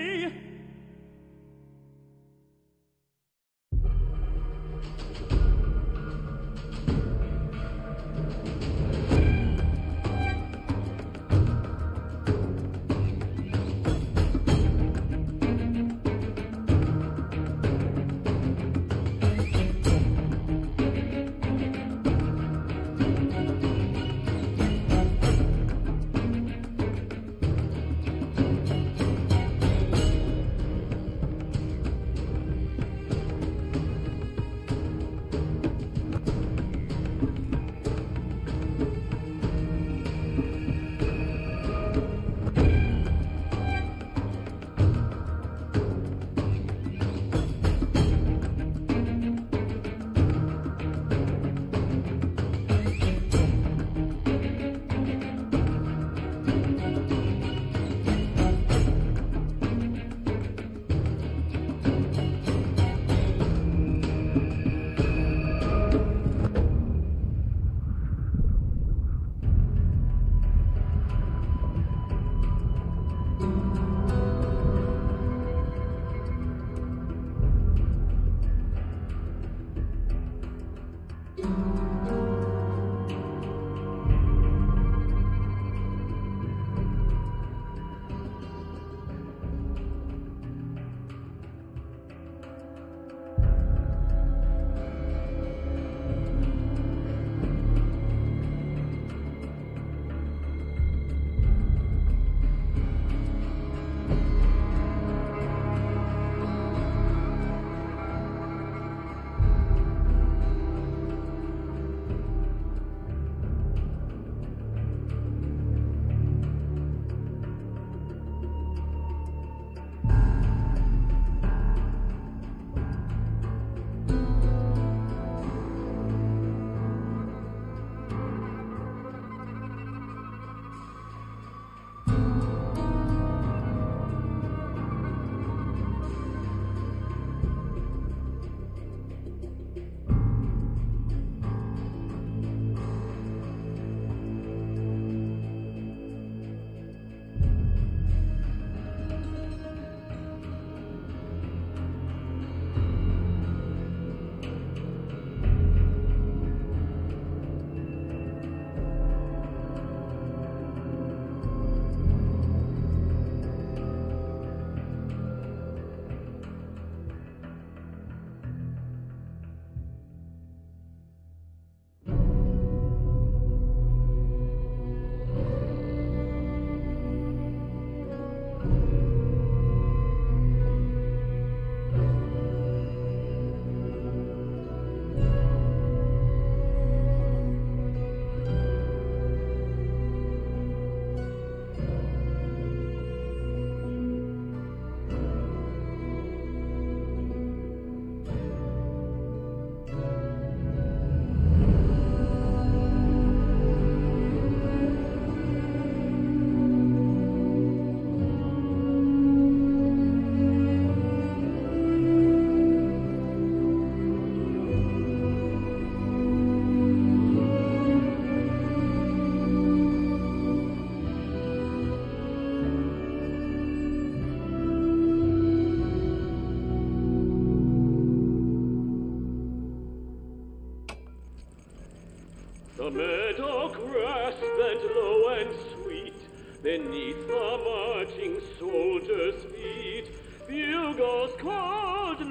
The meadow grass bent low and sweet beneath the marching soldiers' feet. Bugles called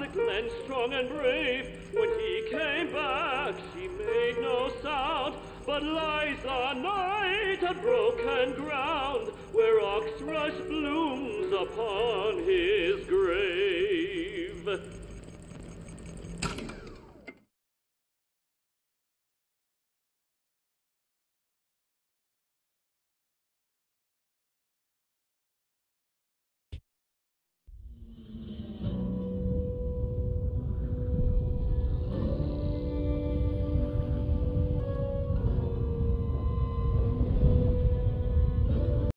little and strong and brave. When he came back, she made no sound, but lies the night on broken ground, where oxrush blooms upon his grave.